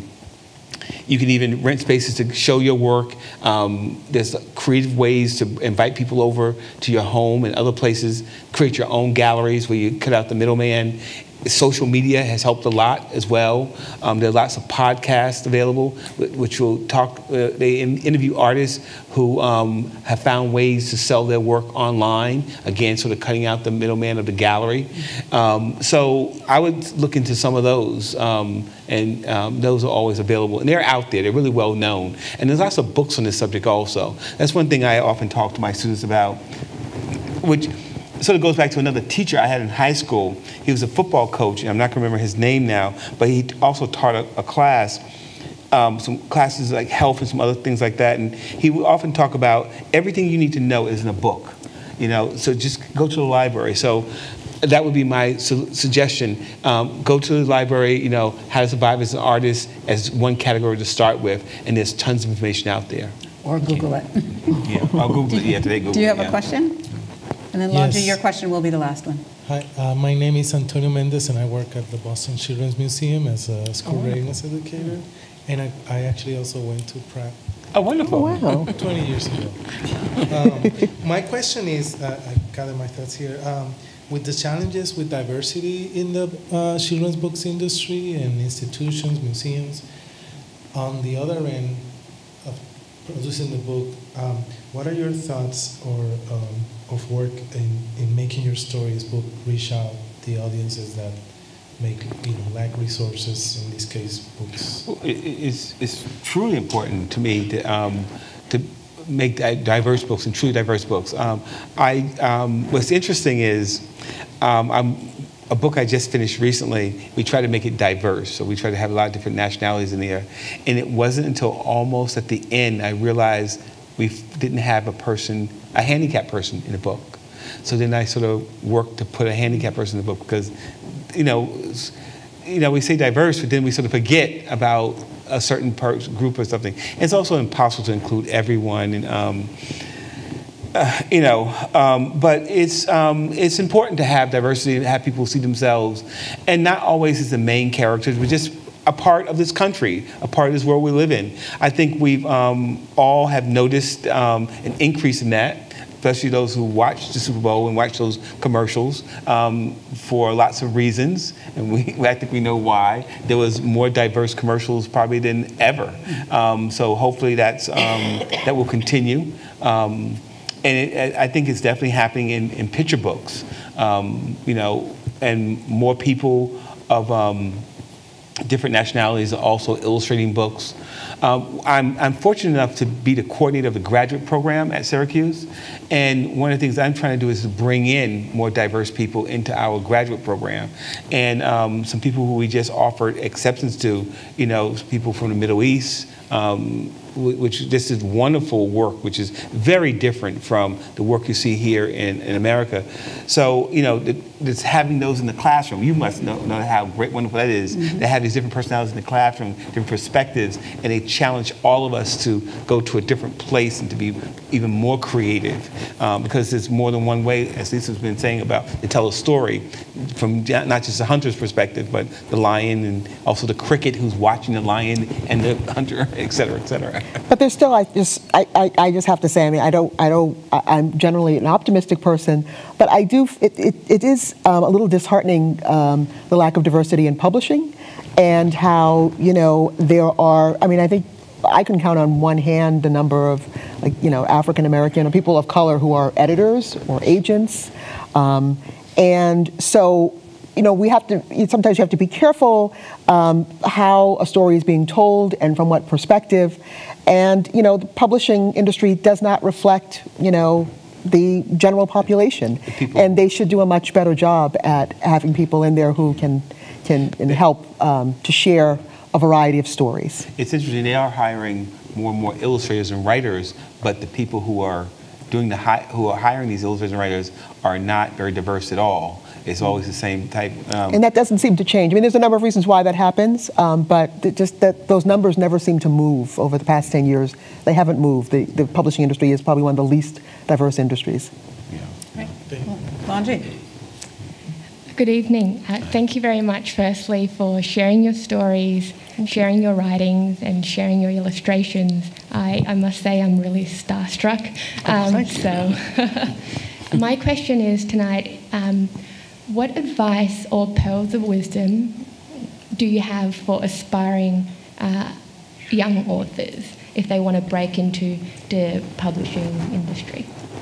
you can even rent spaces to show your work. Um, there's creative ways to invite people over to your home and other places, create your own galleries where you cut out the middleman. Social media has helped a lot as well. Um, there are lots of podcasts available, which will talk, uh, they interview artists who um, have found ways to sell their work online, again, sort of cutting out the middleman of the gallery. Um, so I would look into some of those, um, and um, those are always available. And they're out there, they're really well known. And there's lots of books on this subject also. That's one thing I often talk to my students about, which sort of goes back to another teacher I had in high school. He was a football coach, and I'm not going to remember his name now, but he also taught a, a class, um, some classes like health and some other things like that, and he would often talk about everything you need to know is in a book, you know, so just go to the library. So that would be my su suggestion. Um, go to the library, you know, how to survive as an artist as one category to start with, and there's tons of information out there. Or Google it. Yeah, I'll Google it. Yeah, today Google it. Do you have yeah. a question? And then, Lonji, Yes. your question will be the last one. Hi, uh, my name is Antonio Mendez, and I work at the Boston Children's Museum as a school Oh. readiness educator. And I, I actually also went to Pratt Oh, wonderful. Wow. twenty years ago. Um, my question is, uh, I gather my thoughts here, um, with the challenges with diversity in the uh, children's books industry and institutions, museums, on the other end of producing the book, um, what are your thoughts or um, of work in, in making your stories book reach out the audiences that make, you know, lack resources, in this case, books? Well, it, it's, it's truly important to me to, um, to make di diverse books and truly diverse books. Um, I, um, what's interesting is um, I'm, a book I just finished recently, we try to make it diverse. So we try to have a lot of different nationalities in there. And it wasn't until almost at the end I realized we didn't have a person, a handicapped person in the book. So then I sort of worked to put a handicapped person in the book because, you know, you know, we say diverse, but then we sort of forget about a certain group or something. And it's also impossible to include everyone, and um, uh, you know, um, but it's um, it's important to have diversity and have people see themselves, and not always as the main characters, but just a part of this country, a part of this world we live in. I think we've um, all have noticed um, an increase in that, especially those who watch the Super Bowl and watch those commercials um, for lots of reasons. And we, I think we know why. There was more diverse commercials probably than ever. Um, so hopefully that's, um, that will continue. Um, and it, I think it's definitely happening in, in picture books, um, you know, and more people of um, different nationalities are also illustrating books. Um, I'm, I'm fortunate enough to be the coordinator of the graduate program at Syracuse, and one of the things I'm trying to do is to bring in more diverse people into our graduate program, and um, some people who we just offered acceptance to, you know, people from the Middle East, um, which this is wonderful work, which is very different from the work you see here in, in America. So, you know, it's having those in the classroom. You must know, know how great, wonderful that is. Mm-hmm. They have these different personalities in the classroom, different perspectives, and they challenge all of us to go to a different place and to be even more creative. Um, because there's more than one way, as Lisa's been saying, about to tell a story from not just the hunter's perspective, but the lion and also the cricket who's watching the lion and the hunter, et cetera, et cetera. But there's still, I just, I, I, I just have to say, I mean, I don't, I don't, I, I'm generally an optimistic person, but I do, it, it, it is um, a little disheartening, um, the lack of diversity in publishing, and how, you know, there are, I mean, I think I can count on one hand the number of, like, you know, African American or people of color who are editors or agents, um, and so, you know, we have to, sometimes you have to be careful um, how a story is being told and from what perspective. And, you know, the publishing industry does not reflect, you know, the general population. The and they should do a much better job at having people in there who can, can help um, to share a variety of stories. It's interesting, they are hiring more and more illustrators and writers, but the people who are doing the hi who are hiring these illustrators and writers are not very diverse at all. It's always the same type. Um, and that doesn't seem to change. I mean, there's a number of reasons why that happens, um, but it just that those numbers never seem to move over the past ten years. They haven't moved. The, the publishing industry is probably one of the least diverse industries. Yeah. Right. Well, Lanji. Good evening. Uh, thank you very much, firstly, for sharing your stories, and sharing your writings, and sharing your illustrations. I, I must say I'm really starstruck. Um, oh, so, my question is tonight, um, what advice or pearls of wisdom do you have for aspiring uh, young authors if they want to break into the publishing industry?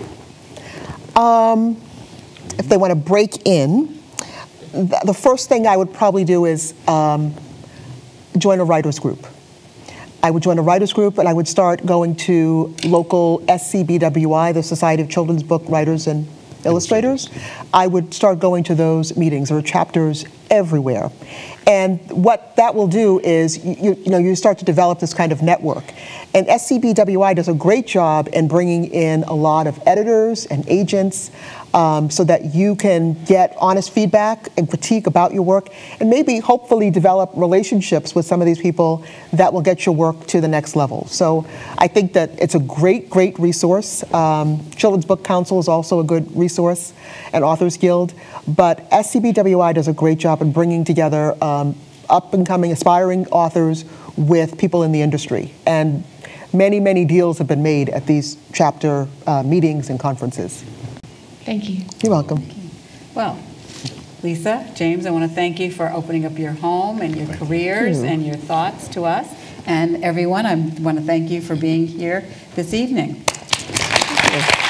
Um, if they want to break in, th the first thing I would probably do is um, join a writer's group. I would join a writer's group, and I would start going to local S C B W I, the Society of Children's Book Writers and Illustrators. I would start going to those meetings. There are chapters everywhere. And what that will do is, you, you know, you start to develop this kind of network. And S C B W I does a great job in bringing in a lot of editors and agents um, so that you can get honest feedback and critique about your work, and maybe hopefully develop relationships with some of these people that will get your work to the next level. So I think that it's a great, great resource. Um, Children's Book Council is also a good resource, and Authors Guild. But S C B W I does a great job in bringing together um, up-and-coming, aspiring authors with people in the industry. And many, many deals have been made at these chapter uh, meetings and conferences. Thank you. You're welcome. Well, Lesa, James, I want to thank you for opening up your home and your careers you. and your thoughts to us. And everyone, I want to thank you for being here this evening. Thank you.